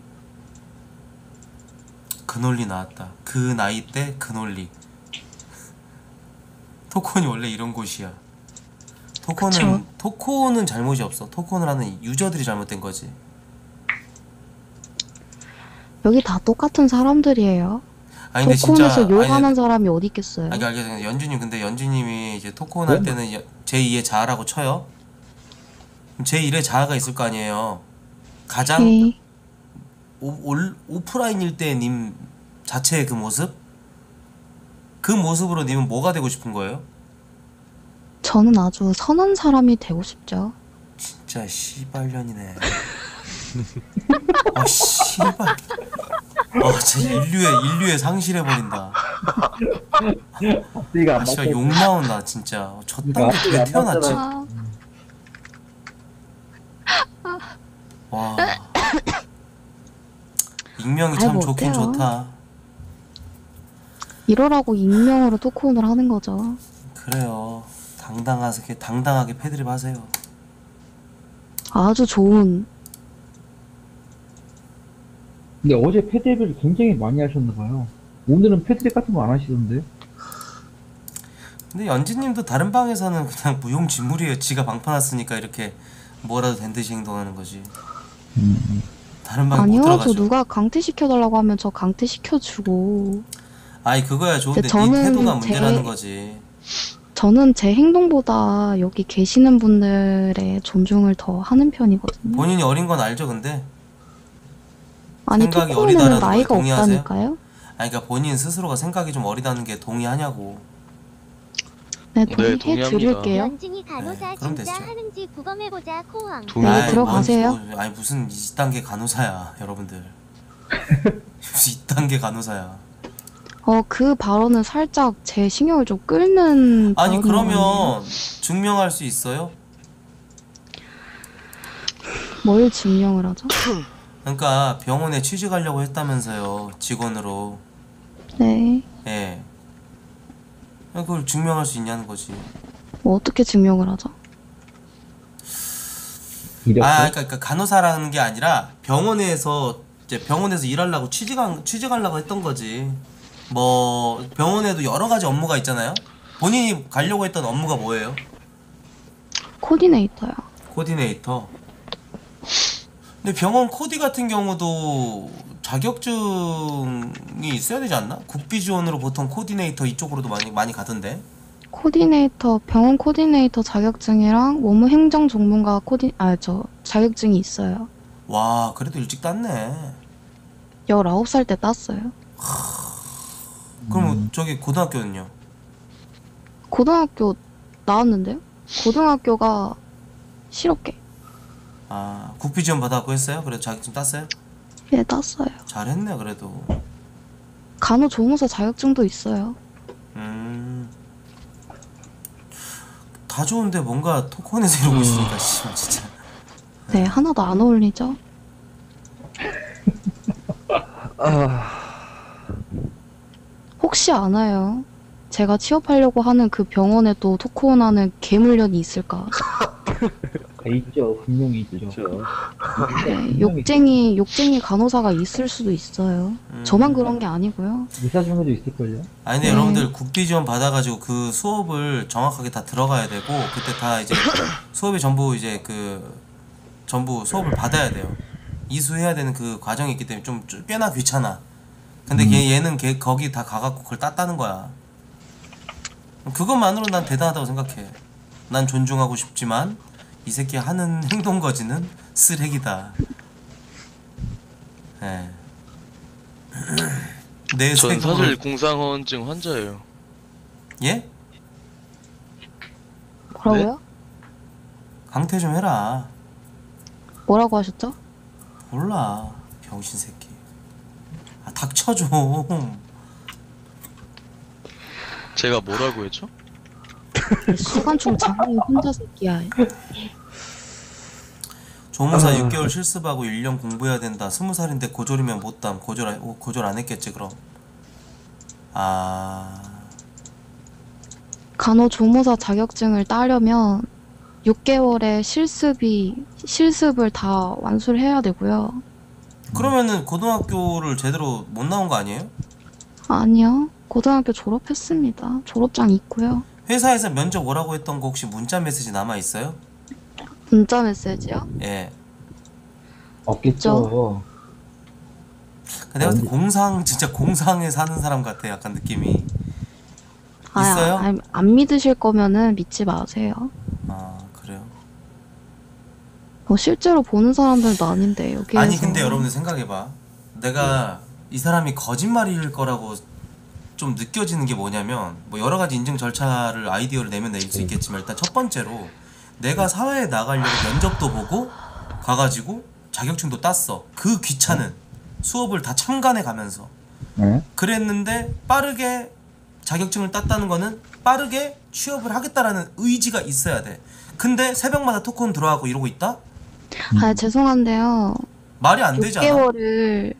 [SPEAKER 1] 그 논리 나왔다. 그 나이 때 그 논리. 토크온이 원래 이런 곳이야.
[SPEAKER 4] 그쵸.
[SPEAKER 1] 토크온은 잘못이 없어. 토크온을 하는 유저들이 잘못된 거지.
[SPEAKER 4] 여기 다 똑같은 사람들이에요.
[SPEAKER 1] 아니 근데 진짜
[SPEAKER 4] 토크온에서 욕하는
[SPEAKER 1] 아니,
[SPEAKER 4] 사람이 어디 있겠어요?
[SPEAKER 1] 아니 알겠어요. 연주님 근데 연주님이 이제 토크온 할 때는 제2의 자아라고 쳐요. 그럼 제1의 자아가 있을 거 아니에요. 가장
[SPEAKER 4] 네.
[SPEAKER 1] 오프라인일 때 님 자체의 그 모습? 그 모습으로 님은 뭐가 되고 싶은 거예요?
[SPEAKER 4] 저는 아주 선한 사람이 되고 싶죠.
[SPEAKER 1] 진짜 씨발년이네. 아 씨발. 진짜 인류의 상실해버린다.
[SPEAKER 7] 앞뒤가
[SPEAKER 1] 아
[SPEAKER 7] 안
[SPEAKER 1] 씨발
[SPEAKER 7] 맞죠?
[SPEAKER 1] 욕 나온다 진짜. 저
[SPEAKER 7] 그러니까
[SPEAKER 1] 땅에
[SPEAKER 7] 앞뒤가
[SPEAKER 1] 왜
[SPEAKER 7] 안
[SPEAKER 1] 태어났지?
[SPEAKER 7] 맞잖아.
[SPEAKER 1] 와. 익명이
[SPEAKER 4] 아이,
[SPEAKER 1] 참
[SPEAKER 4] 뭐
[SPEAKER 1] 좋긴
[SPEAKER 4] 어때요?
[SPEAKER 1] 좋다.
[SPEAKER 4] 이러라고 익명으로 토크온을 하는 거죠.
[SPEAKER 1] 그래요. 당당하게 패드립 하세요.
[SPEAKER 4] 아주 좋은.
[SPEAKER 7] 근데 어제 패드립을 굉장히 많이 하셨나봐요. 오늘은 패드립 같은 거 안 하시던데?
[SPEAKER 1] 근데 연진님도 다른 방에서는 그냥 무용지물이에요. 지가 방파 났으니까 이렇게 뭐라도 된 듯이 행동하는 거지. 다른 방에 못
[SPEAKER 4] 아니요, 저
[SPEAKER 1] 들어가죠.
[SPEAKER 4] 누가 강퇴시켜달라고 하면 저 강퇴시켜주고.
[SPEAKER 1] 아니 그거야 좋은데
[SPEAKER 4] 근데
[SPEAKER 1] 네
[SPEAKER 4] 저는
[SPEAKER 1] 태도가
[SPEAKER 4] 제-
[SPEAKER 1] 문제라는 거지.
[SPEAKER 4] 저는 제 행동보다 여기 계시는 분들의 존중을 더 하는 편이거든요.
[SPEAKER 1] 본인이 어린 건 알죠 근데?
[SPEAKER 4] 아니,
[SPEAKER 1] 생각이
[SPEAKER 4] 토크온에는
[SPEAKER 1] 어리다라는
[SPEAKER 4] 나이가
[SPEAKER 1] 거에 동의하세요?
[SPEAKER 4] 없다니까요?
[SPEAKER 1] 아니 그러니까 본인 스스로가 생각이 좀 어리다는 게 동의하냐고.
[SPEAKER 4] 네,
[SPEAKER 6] 동의합니다.
[SPEAKER 4] 동의해드릴게요.
[SPEAKER 9] 연진이 간호사
[SPEAKER 1] 네, 그럼
[SPEAKER 9] 진짜
[SPEAKER 1] 됐죠.
[SPEAKER 9] 하는지 구검해보자 코왕.
[SPEAKER 6] 동의.
[SPEAKER 4] 네,
[SPEAKER 1] 아이,
[SPEAKER 4] 들어가세요.
[SPEAKER 1] 아니 무슨 2단계 간호사야 여러분들. 무슨 2단계 간호사야.
[SPEAKER 4] 그 발언은 살짝 제 신경을 좀 끌는
[SPEAKER 1] 아니
[SPEAKER 4] 발언인 것 같네요.
[SPEAKER 1] 그러면 증명할 수 있어요?
[SPEAKER 4] 뭘 증명을 하죠?
[SPEAKER 1] 그러니까 병원에 취직하려고 했다면서요 직원으로.
[SPEAKER 4] 네.
[SPEAKER 1] 예. 그걸 증명할 수 있냐는 거지.
[SPEAKER 4] 뭐 어떻게 증명을 하죠?
[SPEAKER 7] 이렇게?
[SPEAKER 1] 그러니까 간호사라는 게 아니라 병원에서 일하려고 취직하려고 했던 거지. 뭐 병원에도 여러 가지 업무가 있잖아요. 본인이 가려고 했던 업무가 뭐예요?
[SPEAKER 4] 코디네이터요.
[SPEAKER 1] 코디네이터. 근데 병원 코디 같은 경우도 자격증이 있어야 되지 않나? 국비 지원으로 보통 코디네이터 이쪽으로도 많이 가던데.
[SPEAKER 4] 병원 코디네이터 자격증이랑 원무 행정 전문가 자격증이 있어요.
[SPEAKER 1] 와 그래도 일찍 땄네.
[SPEAKER 4] 19살 때 땄어요.
[SPEAKER 1] 그럼 저기 고등학교는요?
[SPEAKER 4] 고등학교 나왔는데요? 고등학교가 실업계.
[SPEAKER 1] 국비 지원 받아갖고 했어요? 그래도 자격증 땄어요?
[SPEAKER 4] 예, 땄어요.
[SPEAKER 1] 잘했네 그래도.
[SPEAKER 4] 간호조무사 자격증도 있어요.
[SPEAKER 1] 다 좋은데 뭔가 토크온에서 이러고 있으니까 씨발 진짜.
[SPEAKER 4] 네, 하나도 안 어울리죠? 혹시 아나요? 제가 취업하려고 하는 그 병원에도 토크온 하는 개물련이 있을까?
[SPEAKER 7] 있죠. 분명히 있죠.
[SPEAKER 2] 그렇죠.
[SPEAKER 4] 네, 욕쟁이 간호사가 있을 수도 있어요. 저만 그런 게 아니고요.
[SPEAKER 7] 의사 중에도 있을걸요?
[SPEAKER 1] 아니 근데 여러분들 국비 지원 받아가지고 그 수업을 정확하게 다 들어가야 되고 그때 다 이제 수업이 전부 이제 전부 수업을 받아야 돼요. 이수해야 되는 그 과정이 있기 때문에 좀 꽤나 귀찮아. 근데 얘는 거기 다 가갖고 그걸 땄다는 거야. 그것만으로 난 대단하다고 생각해. 난 존중하고 싶지만 이 새끼 하는 행동 거지는 쓰레기다. 예. 내
[SPEAKER 6] 전
[SPEAKER 1] 생각을-
[SPEAKER 6] 사실 공상허언증 환자예요.
[SPEAKER 1] 예?
[SPEAKER 4] 뭐라고요?
[SPEAKER 1] 강퇴 좀 해라.
[SPEAKER 4] 뭐라고 하셨죠?
[SPEAKER 1] 몰라 병신 새끼. 닥쳐 좀.
[SPEAKER 6] 제가 뭐라고 했죠?
[SPEAKER 4] 수간충 장애 혼자 새끼야.
[SPEAKER 1] 조무사 6개월 실습하고 1년 공부해야 된다. 20살인데 고졸이면 못담. 고졸 안 했겠지 그럼.
[SPEAKER 4] 간호조무사 자격증을 따려면 6개월의 실습을 다 완수를 해야 되고요.
[SPEAKER 1] 그러면은 고등학교를 제대로 못 나온 거 아니에요?
[SPEAKER 4] 아니요. 고등학교 졸업했습니다. 졸업장 있고요.
[SPEAKER 1] 회사에서 면접 오라고 했던 거 혹시 문자 메시지 남아 있어요?
[SPEAKER 4] 문자 메시지요?
[SPEAKER 1] 예.
[SPEAKER 7] 없겠죠.
[SPEAKER 1] 내가 봤을 때 진짜 공상에 사는 사람 같아. 약간 느낌이.
[SPEAKER 4] 아,
[SPEAKER 1] 있어요?
[SPEAKER 4] 안 믿으실 거면은 믿지 마세요.
[SPEAKER 1] 아, 그래요?
[SPEAKER 4] 뭐 실제로 보는 사람들도 아닌데 여기에서.
[SPEAKER 1] 아니 근데 여러분들 생각해봐. 내가 이 사람이 거짓말일 거라고 좀 느껴지는 게 뭐냐면, 뭐 여러 가지 인증 절차를 아이디어를 내면 낼 수 있겠지만, 일단 첫 번째로 내가 사회에 나가려고 면접도 보고 가가지고 자격증도 땄어. 그 귀찮은 수업을 다 참관해 가면서
[SPEAKER 7] 네?
[SPEAKER 1] 그랬는데, 빠르게 자격증을 땄다는 거는 빠르게 취업을 하겠다라는 의지가 있어야 돼. 근데 새벽마다 토큰 들어가고 이러고 있다?
[SPEAKER 4] 아, 죄송한데요.
[SPEAKER 1] 말이 안 되잖아.
[SPEAKER 4] 6개월을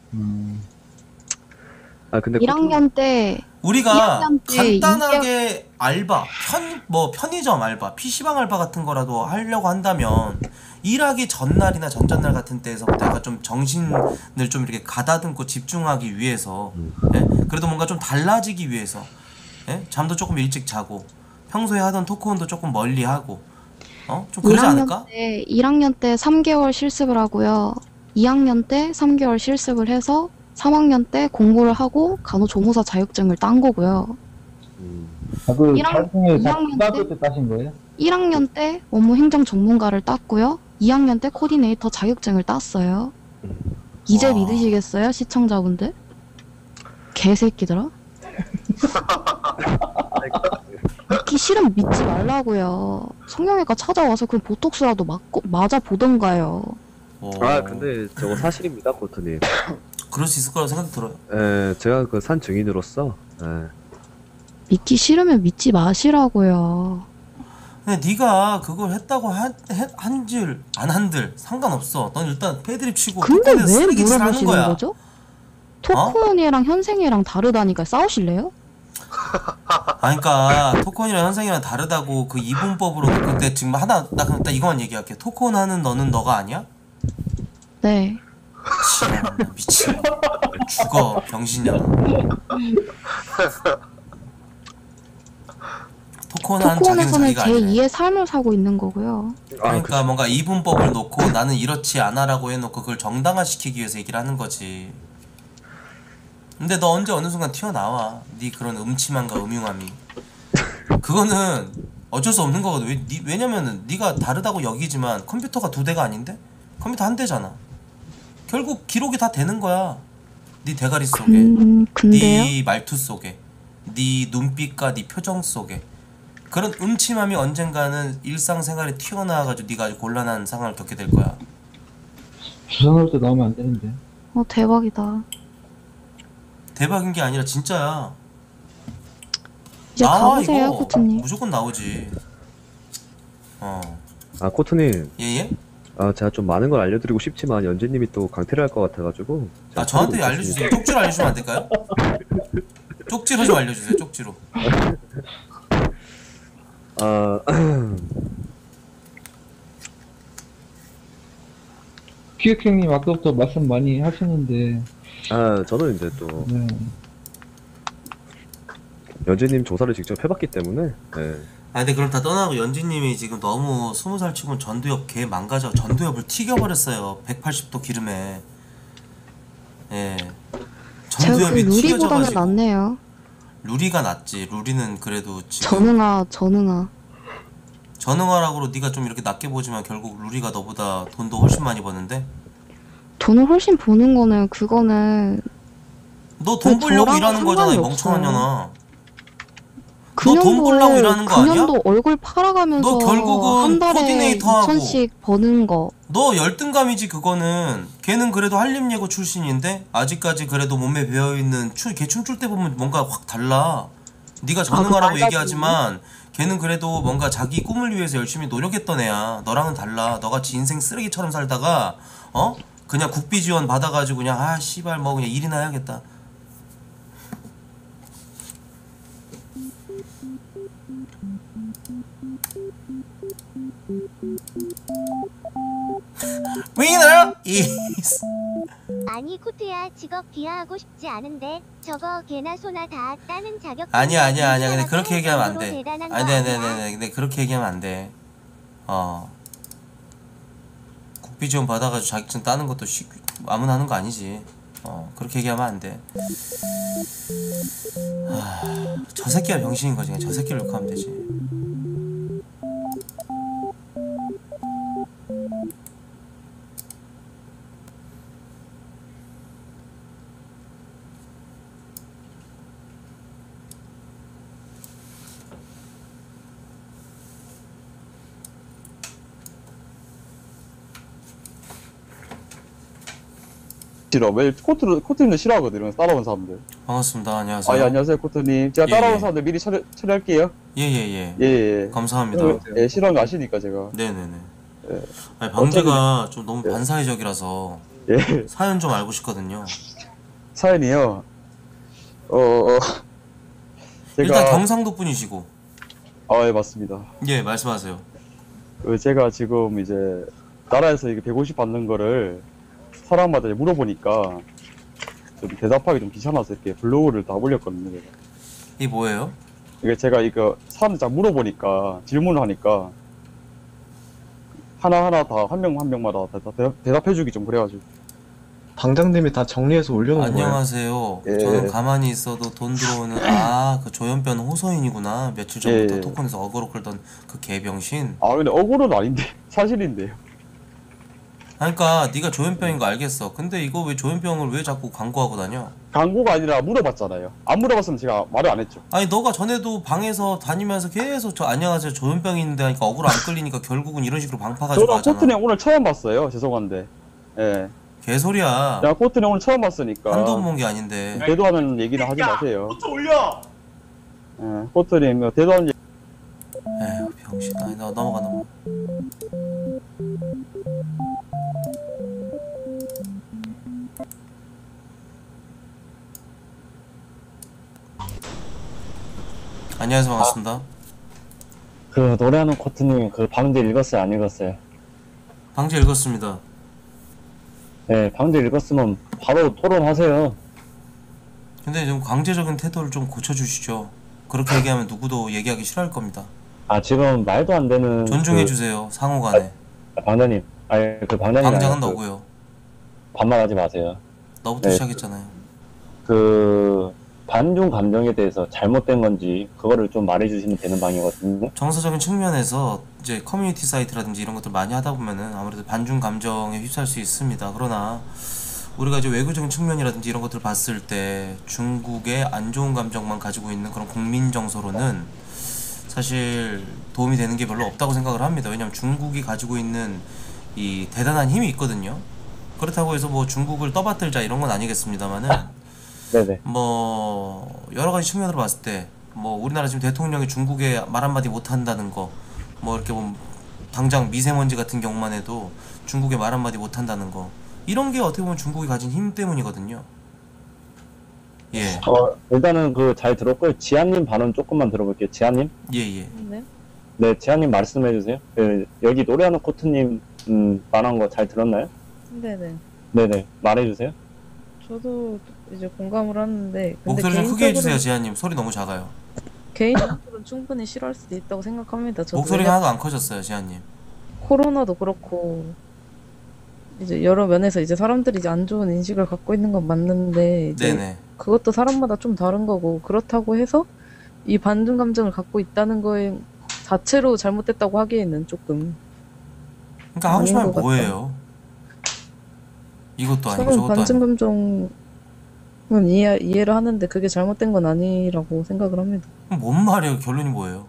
[SPEAKER 2] 아 근데
[SPEAKER 4] 1학년 때
[SPEAKER 1] 우리가
[SPEAKER 4] 2학년 때
[SPEAKER 1] 간단하게 알바, 편의점 알바, PC방 알바 같은 거라도 하려고 한다면 일하기 전날이나 전전날 같은 때에서부터 약간 좀 정신을 좀 이렇게 가다듬고 집중하기 위해서, 예? 그래도 뭔가 좀 달라지기 위해서, 예? 잠도 조금 일찍 자고 평소에 하던 토크온도 조금 멀리 하고, 좀 그러지 않을까?
[SPEAKER 4] 1학년 때 3개월 실습을 하고요. 2학년 때 3개월 실습을 해서 3학년 때 공부를 하고 간호조무사 자격증을 딴 거고요.
[SPEAKER 7] 아, 그
[SPEAKER 4] 1학년
[SPEAKER 7] 자격증을 다
[SPEAKER 4] 2학년
[SPEAKER 7] 고등학교 때 따신 거예요?
[SPEAKER 4] 1학년 때 업무 행정 전문가를 땄고요. 2학년 때 코디네이터 자격증을 땄어요. 이제
[SPEAKER 1] 와.
[SPEAKER 4] 믿으시겠어요, 시청자분들? 개새끼들아? 믿기 싫으면 믿지 말라고요. 성형외과 찾아와서 그 보톡스라도 맞아 보던가요.
[SPEAKER 2] 아 근데 저거 사실입니다, 코트님.
[SPEAKER 1] 그럴 수 있을 거라고 생각이 들어요.
[SPEAKER 2] 제가 그 산 증인으로서
[SPEAKER 4] 믿기 싫으면 믿지 마시라고요.
[SPEAKER 1] 근데 네가 그걸 했다고 한질 안 한들 상관없어. 넌 일단 패드립 치고
[SPEAKER 4] 근데
[SPEAKER 1] 토큰에서
[SPEAKER 4] 왜
[SPEAKER 1] 쓰레기질 하는
[SPEAKER 4] 물어보시는
[SPEAKER 1] 거야.
[SPEAKER 4] 거죠? 토크온이랑 현생이랑 다르다니까 싸우실래요?
[SPEAKER 1] 그러니까 토큰이랑 현상이랑 다르다고 그 이분법으로. 근데 지금 나 그럼 딱 이거만 얘기할게. 토큰 하는 너는 너가 아니야?
[SPEAKER 4] 네.
[SPEAKER 1] 미친. 죽어 병신년아. 토큰 하는 자기는
[SPEAKER 4] 토크온에서는
[SPEAKER 1] 자기가
[SPEAKER 4] 제
[SPEAKER 1] 아니래.
[SPEAKER 4] 2의 삶을 사고 있는 거고요.
[SPEAKER 1] 그러니까 뭔가 이분법을 놓고 나는 이렇지 않아라고 해놓고 그걸 정당화시키기 위해서 얘기를 하는 거지. 근데 너 언제 어느 순간 튀어나와. 네 그런 음침함과 음흉함이. 그거는 어쩔 수 없는 거거든. 왜냐면은 네가 다르다고 여기지만 컴퓨터가 2대가 아닌데? 컴퓨터 1대잖아. 결국 기록이 다 되는 거야. 네 대가리 속에,
[SPEAKER 4] 근데요?
[SPEAKER 1] 네 말투 속에, 네 눈빛과 네 표정 속에. 그런 음침함이 언젠가는 일상생활에 튀어나와가지고 네가 아주 곤란한 상황을 겪게 될 거야.
[SPEAKER 7] 주선할 때 나오면 안 되는데.
[SPEAKER 4] 대박이다.
[SPEAKER 1] 대박인 게 아니라 진짜야.
[SPEAKER 4] 이제 가보세요,
[SPEAKER 1] 이거
[SPEAKER 4] 코트님.
[SPEAKER 1] 무조건 나오지.
[SPEAKER 2] 아 코트님,
[SPEAKER 1] 예예?
[SPEAKER 2] 제가 좀 많은 걸 알려드리고 싶지만 연재님이 또 강퇴를 할 것 같아가지고. 제가
[SPEAKER 1] 저한테
[SPEAKER 2] 참고
[SPEAKER 1] 알려주세요. 쪽지로 알려주면 안 될까요? 쪽지로 좀 알려주세요. 쪽지로.
[SPEAKER 7] 기획형님 아까부터 말씀 많이 하시는데.
[SPEAKER 2] 저는 이제 또
[SPEAKER 7] 네.
[SPEAKER 2] 연재님 조사를 직접 해봤기 때문에.
[SPEAKER 1] 근데 그럼 다 떠나고 연진님이 지금 너무 20살 치고는 전두엽 개 망가져. 전두엽을 튀겨버렸어요. 180도 기름에. 예.
[SPEAKER 4] 제가 그
[SPEAKER 1] 전두엽이
[SPEAKER 4] 루리보다는
[SPEAKER 1] 튀겨져가지고.
[SPEAKER 4] 낫네요.
[SPEAKER 1] 루리가 낫지. 루리는 그래도 지금 전응아락으로 네가 좀 이렇게 낮게 보지만 결국 루리가 너보다 돈도 훨씬 많이 버는데.
[SPEAKER 4] 돈을 훨씬 버는 거는 그거는
[SPEAKER 1] 너 돈 벌려고
[SPEAKER 4] 저랑
[SPEAKER 1] 일하는 거잖아, 이
[SPEAKER 4] 상관이
[SPEAKER 1] 멍청한
[SPEAKER 4] 없어요.
[SPEAKER 1] 년아. 너 돈 벌려고 일하는 거 아니야?
[SPEAKER 4] 9년도 얼굴 팔아가면서
[SPEAKER 1] 너 결국은
[SPEAKER 4] 한 달에
[SPEAKER 1] 코디네이터하고.
[SPEAKER 4] 2천씩 버는 거.
[SPEAKER 1] 너 열등감이지 그거는. 걔는 그래도 한림예고 출신인데 아직까지 그래도 몸에 배어있는 걔 춤출 때 보면 뭔가 확 달라. 네가 전응하라고
[SPEAKER 4] 달라지네.
[SPEAKER 1] 얘기하지만 걔는 그래도 뭔가 자기 꿈을 위해서 열심히 노력했던 애야. 너랑은 달라. 너같이 인생 쓰레기처럼 살다가 그냥 국비 지원 받아가지고 그냥 씨발 뭐 그냥 일이나 해야겠다.
[SPEAKER 9] 아니 코트야 직업 비하하고 싶지 않은데 저거 개나 소나 다 따는 자격.
[SPEAKER 1] 아니야. 근데 그렇게 얘기하면 안 돼. 아니. 근데 그렇게 얘기하면 안 돼. 국비 지원 받아가지고 자격증 따는 것도 아무나 하는 거 아니지. 그렇게 얘기하면 안 돼. 저 새끼가 병신인 거지. 그냥 저 새끼를 욕하면 되지.
[SPEAKER 10] 싫어. 왜 코트님도 싫어하거든요. 따라온 사람들.
[SPEAKER 1] 반갑습니다. 안녕하세요.
[SPEAKER 10] 안녕하세요, 코트님. 제가
[SPEAKER 1] 예,
[SPEAKER 10] 따라온
[SPEAKER 1] 예.
[SPEAKER 10] 사람들 미리 처리할게요.
[SPEAKER 1] 예.
[SPEAKER 10] 예.
[SPEAKER 1] 감사합니다.
[SPEAKER 10] 예, 싫어하는 거 아시니까 제가.
[SPEAKER 1] 네네네.
[SPEAKER 10] 예.
[SPEAKER 1] 아니, 방제가 좀 너무
[SPEAKER 10] 예.
[SPEAKER 1] 반사회적이라서
[SPEAKER 10] 예.
[SPEAKER 1] 사연 좀 알고 싶거든요.
[SPEAKER 10] 사연이요. 제가
[SPEAKER 1] 일단 경상도 분이시고.
[SPEAKER 10] 예, 맞습니다.
[SPEAKER 1] 예, 말씀하세요.
[SPEAKER 10] 제가 지금 이제 나라에서 이게 150 받는 거를 사람마다 이제 물어보니까 좀 대답하기 좀 귀찮아서 이렇게 블로그를 다 올렸거든요. 제가.
[SPEAKER 1] 이게 뭐예요?
[SPEAKER 10] 이게 제가 이거 사람들 다 물어보니까 질문을 하니까 하나하나 다 한 명마다 다 대답해주기 좀 그래가지고.
[SPEAKER 8] 방장님이 다 정리해서 올려놓은 거예요.
[SPEAKER 1] 안녕하세요.
[SPEAKER 10] 예.
[SPEAKER 1] 저는 가만히 있어도 돈 들어오는 그 조현변 호소인이구나. 며칠 전부터
[SPEAKER 10] 예.
[SPEAKER 1] 토큰에서 어그로 끌던 그 개병신.
[SPEAKER 10] 근데 억울은 아닌데 사실인데요.
[SPEAKER 1] 그러니까 네가 조현병인 거 알겠어. 근데 이거 왜 조현병을 왜 자꾸 광고하고 다녀?
[SPEAKER 10] 광고가 아니라 물어봤잖아요. 안 물어봤으면 제가 말을 안 했죠.
[SPEAKER 1] 아니 너가 전에도 방에서 다니면서 계속 저 안녕하세요 조현병인데 하니까 어그로 안 끌리니까 결국은 이런 식으로 방파 가지고
[SPEAKER 10] 저는
[SPEAKER 1] 하잖아.
[SPEAKER 10] 코트님 오늘 처음 봤어요. 죄송한데. 예.
[SPEAKER 1] 개소리야.
[SPEAKER 10] 제가 코트님 오늘 처음 봤으니까.
[SPEAKER 1] 한두 번 본 게 아닌데.
[SPEAKER 10] 대도하는 얘기는 하지 마세요.
[SPEAKER 5] 코트 올려.
[SPEAKER 10] 예. 코트님 대도하는 얘기.
[SPEAKER 1] 에휴 병신. 아니 나 넘어가. 안녕하세요 반갑습니다.
[SPEAKER 11] 그 노래하는 코트님 그 방제 읽었어요 안 읽었어요?
[SPEAKER 1] 방제 읽었습니다.
[SPEAKER 11] 네 방제 읽었으면 바로 토론하세요.
[SPEAKER 1] 근데 좀 강제적인 태도를 좀 고쳐주시죠. 그렇게 얘기하면 누구도 얘기하기 싫어할 겁니다.
[SPEAKER 11] 아 지금 말도 안 되는
[SPEAKER 1] 존중해주세요 상호간에.
[SPEAKER 11] 방장님 아니 그 방장님
[SPEAKER 1] 방장은 너고요.
[SPEAKER 11] 반말하지 마세요.
[SPEAKER 1] 너부터
[SPEAKER 11] 네.
[SPEAKER 1] 시작했잖아요.
[SPEAKER 11] 그 반중 감정에 대해서 잘못된 건지 그거를 좀 말해주시면 되는 방이거든요.
[SPEAKER 1] 정서적인 측면에서 이제 커뮤니티 사이트라든지 이런 것들 많이 하다 보면은 아무래도 반중 감정에 휩싸일 수 있습니다. 그러나 우리가 이제 외교적인 측면이라든지 이런 것들을 봤을 때 중국의 안 좋은 감정만 가지고 있는 그런 국민 정서로는 사실 도움이 되는 게 별로 없다고 생각을 합니다. 왜냐하면 중국이 가지고 있는 이 대단한 힘이 있거든요. 그렇다고 해서 뭐 중국을 떠받들자 이런 건 아니겠습니다만은
[SPEAKER 11] 네네.
[SPEAKER 1] 뭐 여러 가지 측면으로 봤을 때 뭐 우리나라 지금 대통령이 중국에 말 한마디 못 한다는 거 뭐 이렇게 보면 당장 미세먼지 같은 경우만 해도 중국에 말 한마디 못 한다는 거 이런 게 어떻게 보면 중국이 가진 힘 때문이거든요. 예.
[SPEAKER 11] 일단은 그 잘 들었고요. 지한님 발언 조금만 들어볼게요. 지한님.
[SPEAKER 1] 예.
[SPEAKER 4] 네.
[SPEAKER 11] 네 지한님 말씀해주세요. 그 여기 노래하는 코트님 말한 거 잘 들었나요?
[SPEAKER 12] 네네.
[SPEAKER 11] 네네 말해주세요.
[SPEAKER 12] 저도 이제 공감을 하는데 근데
[SPEAKER 1] 목소리 좀 크게 해주세요
[SPEAKER 12] 개인적으로는-
[SPEAKER 1] 지아님. 소리 너무 작아요.
[SPEAKER 12] 개인적으로는 충분히 싫어할 수도 있다고 생각합니다. 저도
[SPEAKER 1] 목소리가 하나도 안 커졌어요 지아님.
[SPEAKER 12] 코로나도 그렇고 이제 여러 면에서 이제 사람들이 이제 안 좋은 인식을 갖고 있는 건 맞는데 이제
[SPEAKER 1] 네네.
[SPEAKER 12] 그것도 사람마다 좀 다른 거고 그렇다고 해서 이 반중 감정을 갖고 있다는 거에 자체로 잘못됐다고 하기에는 조금
[SPEAKER 1] 그러니까 하고 싶으면
[SPEAKER 12] 아닌 것
[SPEAKER 1] 뭐예요? 이것도 아니고
[SPEAKER 12] 저는
[SPEAKER 1] 저것도
[SPEAKER 12] 반중
[SPEAKER 1] 아니고.
[SPEAKER 12] 감정은 이해를 하는데 그게 잘못된 건 아니라고 생각을 합니다.
[SPEAKER 1] 그럼 뭔 말이에요? 결론이 뭐예요?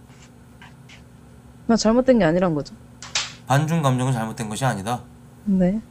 [SPEAKER 12] 그냥 잘못된 게 아니란 거죠.
[SPEAKER 1] 반중 감정은 잘못된 것이 아니다.
[SPEAKER 12] 네.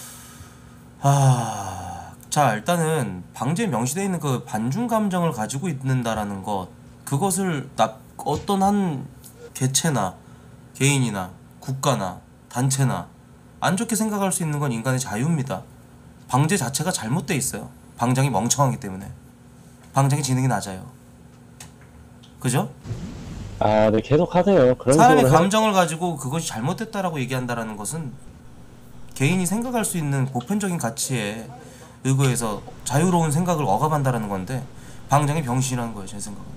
[SPEAKER 1] 자 일단은 방제에 명시되어 있는 그 반중 감정을 가지고 있는다라는 것 그것을 어떤 한 개체나 개인이나 국가나 단체나 안 좋게 생각할 수 있는 건 인간의 자유입니다. 방제 자체가 잘못돼 있어요. 방장이 멍청하기 때문에. 방장이 지능이 낮아요. 그죠?
[SPEAKER 11] 아, 네 계속 하세요. 그런
[SPEAKER 1] 사람의
[SPEAKER 11] 식으로
[SPEAKER 1] 감정을 가지고 그것이 잘못됐다라고 얘기한다라는 것은 개인이 생각할 수 있는 보편적인 가치에 의거해서 자유로운 생각을 억압한다라는 건데 방장이 병신이라는 거예요, 제 생각은.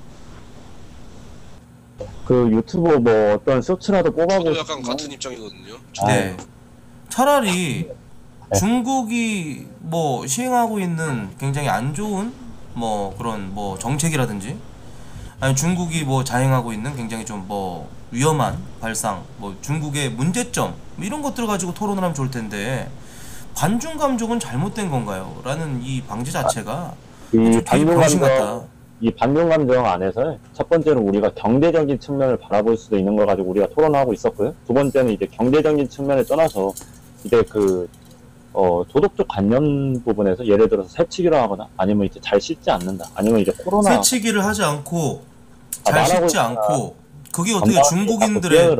[SPEAKER 11] 그 유튜브 뭐 어떤 쇼츠라도 뽑아보고
[SPEAKER 13] 약간 같은 입장이거든요.
[SPEAKER 1] 네. 차라리 중국이 뭐 시행하고 있는 굉장히 안 좋은 뭐 그런 뭐 정책이라든지 아니 중국이 뭐 자행하고 있는 굉장히 좀 뭐 위험한 발상 뭐 중국의 문제점 뭐 이런 것들 가지고 토론을 하면 좋을 텐데 반중 감정은 잘못된 건가요? 라는 이 방지 자체가
[SPEAKER 11] 이
[SPEAKER 1] 되게 병신 같다.
[SPEAKER 11] 이 반중 감정 안에서 첫 번째로 우리가 경제적인 측면을 바라볼 수도 있는 걸 가지고 우리가 토론하고 있었고요. 두 번째는 이제 경제적인 측면을 떠나서 이제 그 도덕적 관념 부분에서 예를 들어서 새치기를 하거나 아니면 이제 잘 씻지 않는다 아니면 이제 코로나
[SPEAKER 1] 새치기를 하지 않고 잘
[SPEAKER 11] 말하고
[SPEAKER 1] 씻지
[SPEAKER 11] 있다.
[SPEAKER 1] 않고 그게 어떻게 중국인들의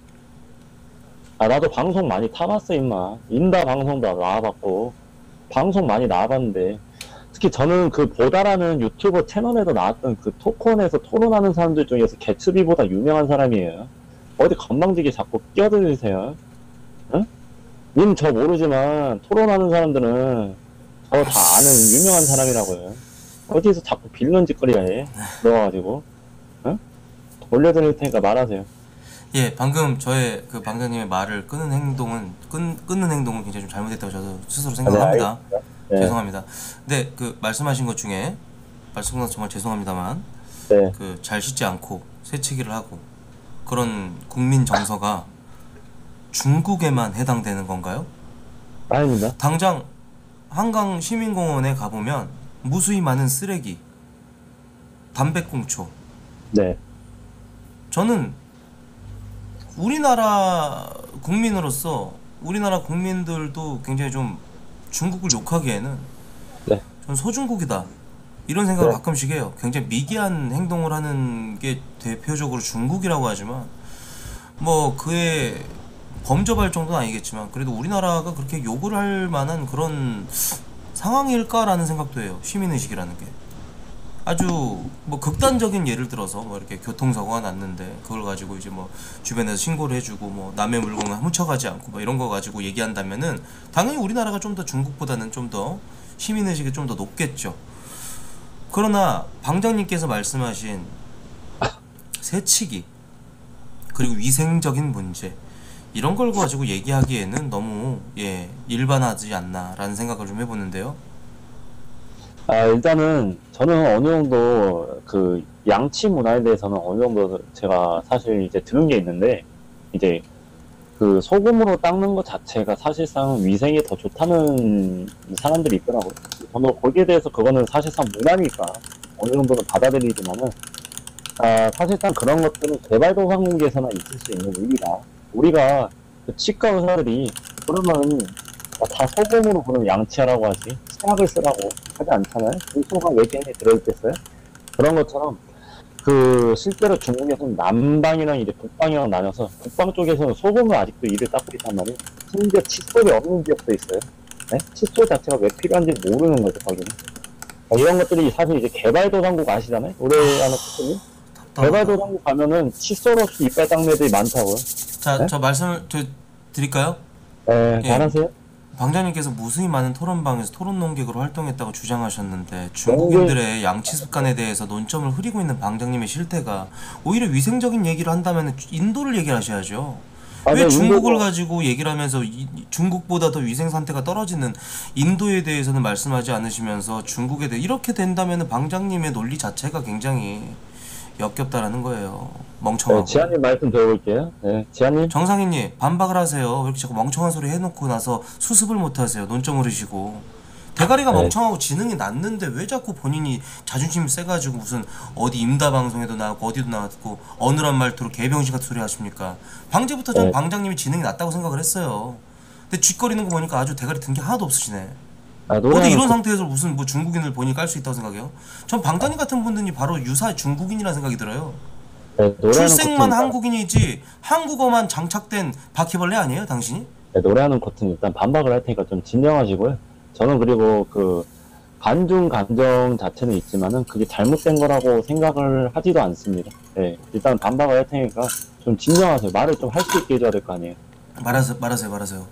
[SPEAKER 11] 나도 방송 많이 타봤어 임마. 인다 방송도 나와봤고 방송 많이 나와봤는데 특히 저는 그 보다라는 유튜버 채널에도 나왔던 그 토크온에서 토론하는 사람들 중에서 개츠비보다 유명한 사람이에요. 어디 건방지게 자꾸 끼어들으세요. 응? 님 저 모르지만 토론하는 사람들은 저 다 아는 유명한 사람이라고요. 어디서 자꾸 빌런 짓거리야 해. 들어가가지고 응? 올려드릴 테니까 말하세요.
[SPEAKER 1] 예, 방금 저의 그 방장님의 말을 끊는 행동은 굉장히 좀 잘못했다고 저도 스스로 생각합니다.
[SPEAKER 11] 네.
[SPEAKER 1] 죄송합니다. 근데 그 말씀하신 것 중에 말씀하셔서 정말 죄송합니다만
[SPEAKER 11] 네.
[SPEAKER 1] 그 잘 씻지 않고 새치기를 하고 그런 국민 정서가 중국에만 해당되는 건가요?
[SPEAKER 11] 아닙니다.
[SPEAKER 1] 당장 한강 시민공원에 가보면 무수히 많은 쓰레기, 담배꽁초.
[SPEAKER 11] 네.
[SPEAKER 1] 저는 우리나라 국민으로서 우리나라 국민들도 굉장히 좀 중국을 욕하기에는
[SPEAKER 11] 네.
[SPEAKER 1] 전 소중국이다 이런 생각을
[SPEAKER 11] 네.
[SPEAKER 1] 가끔씩 해요. 굉장히 미개한 행동을 하는 게 대표적으로 중국이라고 하지만 뭐 그의 범접할 정도는 아니겠지만 그래도 우리나라가 그렇게 욕을 할 만한 그런 상황일까라는 생각도 해요. 시민의식이라는 게 아주 뭐 극단적인 예를 들어서 뭐 이렇게 교통사고가 났는데 그걸 가지고 이제 뭐 주변에서 신고를 해주고 뭐 남의 물건을 훔쳐가지 않고 뭐 이런 거 가지고 얘기한다면은 당연히 우리나라가 좀 더 중국보다는 좀 더 시민의식이 좀 더 높겠죠. 그러나 방장님께서 말씀하신 새치기 그리고 위생적인 문제 이런 걸 가지고 얘기하기에는 너무 일반하지 않나라는 생각을 좀 해보는데요.
[SPEAKER 11] 일단은 저는 어느 정도 그 양치 문화에 대해서는 어느 정도 제가 사실 이제 들은 게 있는데 이제 그 소금으로 닦는 것 자체가 사실상 위생에 더 좋다는 사람들이 있더라고요. 저는 거기에 대해서 그거는 사실상 문화니까 어느 정도는 받아들이지만은 사실상 그런 것들은 개발도상국에서나 있을 수 있는 일이다. 우리가 그 치과 의사들이 그러면 다 소금으로 그러면 양치하라고 하지 소약을 쓰라고 하지 않잖아요. 그 소가 왜 걔네 들어있겠어요? 그런 것처럼 그 실제로 중국에서는 남방이랑 이제 북방이랑 나눠서 북방 쪽에서는 소금을 아직도 입에 닦고 있단 말이에요. 심지어 칫솔이 없는 지역도 있어요. 네? 칫솔 자체가 왜 필요한지 모르는 거죠, 거기는. 이런 것들이 사실 이제 개발도상국 아시잖아요? 노래하는 칫솔이? 개발도상국 가면은 칫솔 없이 이빨 닦는 애들이 많다고요.
[SPEAKER 1] 자,
[SPEAKER 11] 네?
[SPEAKER 1] 저 말씀을 드릴까요?
[SPEAKER 11] 네, 잘하세요.
[SPEAKER 1] 방장님께서 무수히 많은 토론방에서 토론 논객으로 활동했다고 주장하셨는데 중국인들의 양치 습관에 대해서 논점을 흐리고 있는 방장님의 실태가 오히려 위생적인 얘기를 한다면 인도를 얘기를 하셔야죠. 왜
[SPEAKER 11] 네,
[SPEAKER 1] 중국을 가지고 얘기를 하면서 중국보다 더 위생 상태가 떨어지는 인도에 대해서는 말씀하지 않으시면서 중국에 대해 이렇게 된다면 방장님의 논리 자체가 굉장히 역겹다라는 거예요. 멍청하고.
[SPEAKER 11] 네, 지한님 말씀 들어볼게요. 네, 지한님.
[SPEAKER 1] 정상인님 반박을 하세요. 왜 이렇게 자꾸 멍청한 소리 해놓고 나서 수습을 못하세요. 논점을 흐리시고 대가리가
[SPEAKER 11] 네.
[SPEAKER 1] 멍청하고 지능이 낮는데 왜 자꾸 본인이 자존심이 세가지고 무슨 어디 임다 방송에도 나왔고 어디도 나왔고 어느한 말투로 개병신 같은 소리 하십니까? 방제부터 전
[SPEAKER 11] 네.
[SPEAKER 1] 방장님이 지능이 낮다고 생각을 했어요. 근데 쥐거리는 거 보니까 아주 대가리 든 게 하나도 없으시네. 어디 이런 상태에서 무슨 뭐 중국인을 본인이 깔 수 있다고 생각해요? 전 방장님 같은 분들이 바로 유사 중국인이라는 생각이 들어요.
[SPEAKER 11] 네,
[SPEAKER 1] 출생만 한국인이지 한국어만 장착된 바퀴벌레 아니에요, 당신이?
[SPEAKER 11] 네, 노래하는 코트는 일단 반박을 할 테니까 좀 진정하시고요. 저는 그리고 그 반중 감정 자체는 있지만은 그게 잘못된 거라고 생각을 하지도 않습니다. 네, 일단 반박을 할 테니까 좀 진정하세요. 말을 좀 할 수 있게 해줘야 될 거 아니에요.
[SPEAKER 1] 말하세요.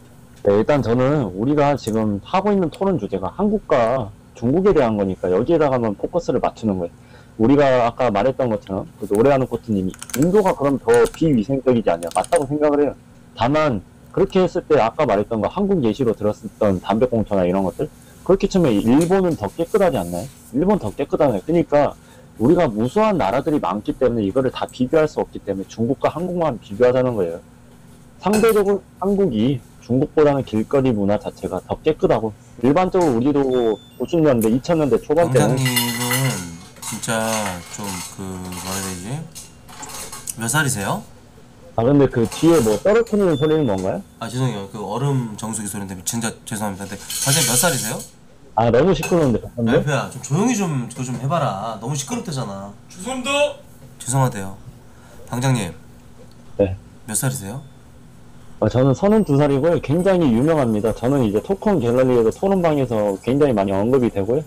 [SPEAKER 11] 네, 일단 저는 우리가 지금 하고 있는 토론 주제가 한국과 중국에 대한 거니까 여기에다가만 포커스를 맞추는 거예요. 우리가 아까 말했던 것처럼 그 노래하는 코트님이 인도가 그럼 더 비위생적이지 않냐, 맞다고 생각을 해요. 다만 그렇게 했을 때 아까 말했던 거 한국 예시로 들었었던 담배꽁초나 이런 것들 그렇게 치면 일본은 더 깨끗하지 않나요? 일본 더 깨끗하나요? 그러니까 우리가 무수한 나라들이 많기 때문에 이거를 다 비교할 수 없기 때문에 중국과 한국만 비교하자는 거예요. 상대적으로 한국이 중국보다는 길거리 문화 자체가 더 깨끗하고 일반적으로 우리도 90년대, 2000년대 초반 때는
[SPEAKER 1] 방장님은 진짜 좀 그 뭐라 해야 되지? 몇 살이세요?
[SPEAKER 11] 아 근데 그 뒤에 뭐 떨어뜨리는 소리는 뭔가요?
[SPEAKER 1] 아 죄송해요. 그 얼음 정수기 소리인데 진짜 죄송합니다. 근데 방장님 몇 살이세요?
[SPEAKER 11] 아 너무 시끄러운데 잠깐만요.
[SPEAKER 1] 랄프야 좀 조용히 좀 그거 좀 해봐라. 너무 시끄럽대잖아.
[SPEAKER 5] 죄송합니다.
[SPEAKER 1] 죄송하대요. 방장님.
[SPEAKER 11] 네.
[SPEAKER 1] 몇 살이세요?
[SPEAKER 11] 저는 32살이고요. 굉장히 유명합니다. 저는 이제 토큰 갤러리에서 토론방에서 굉장히 많이 언급이 되고요.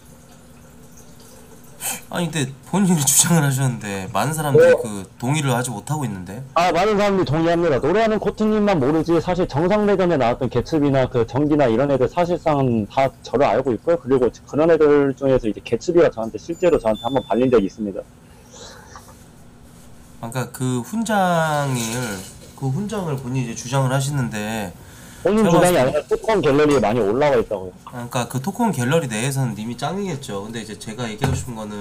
[SPEAKER 1] 아니 근데 본인이 주장을 하셨는데 많은 사람들이 그 동의를 하지 못하고 있는데.
[SPEAKER 11] 아 많은 사람들이 동의합니다. 노래하는 코트님만 모르지 사실 정상회담에 나왔던 개츠비나 그 정기나 이런 애들 사실상 다 저를 알고 있고요. 그리고 그런 애들 중에서 이제 개츠비가 저한테 실제로 저한테 한번 발린 적이 있습니다.
[SPEAKER 1] 그러니까 그 훈장을 본인이 이제 주장을 하시는데
[SPEAKER 11] 본인 주장이 아니라 토큰 갤러리에 많이 올라와 있다고요.
[SPEAKER 1] 그러니까 그 토큰 갤러리 내에서는 이미 짱이겠죠. 근데 이제 제가 얘기하고 싶은 거는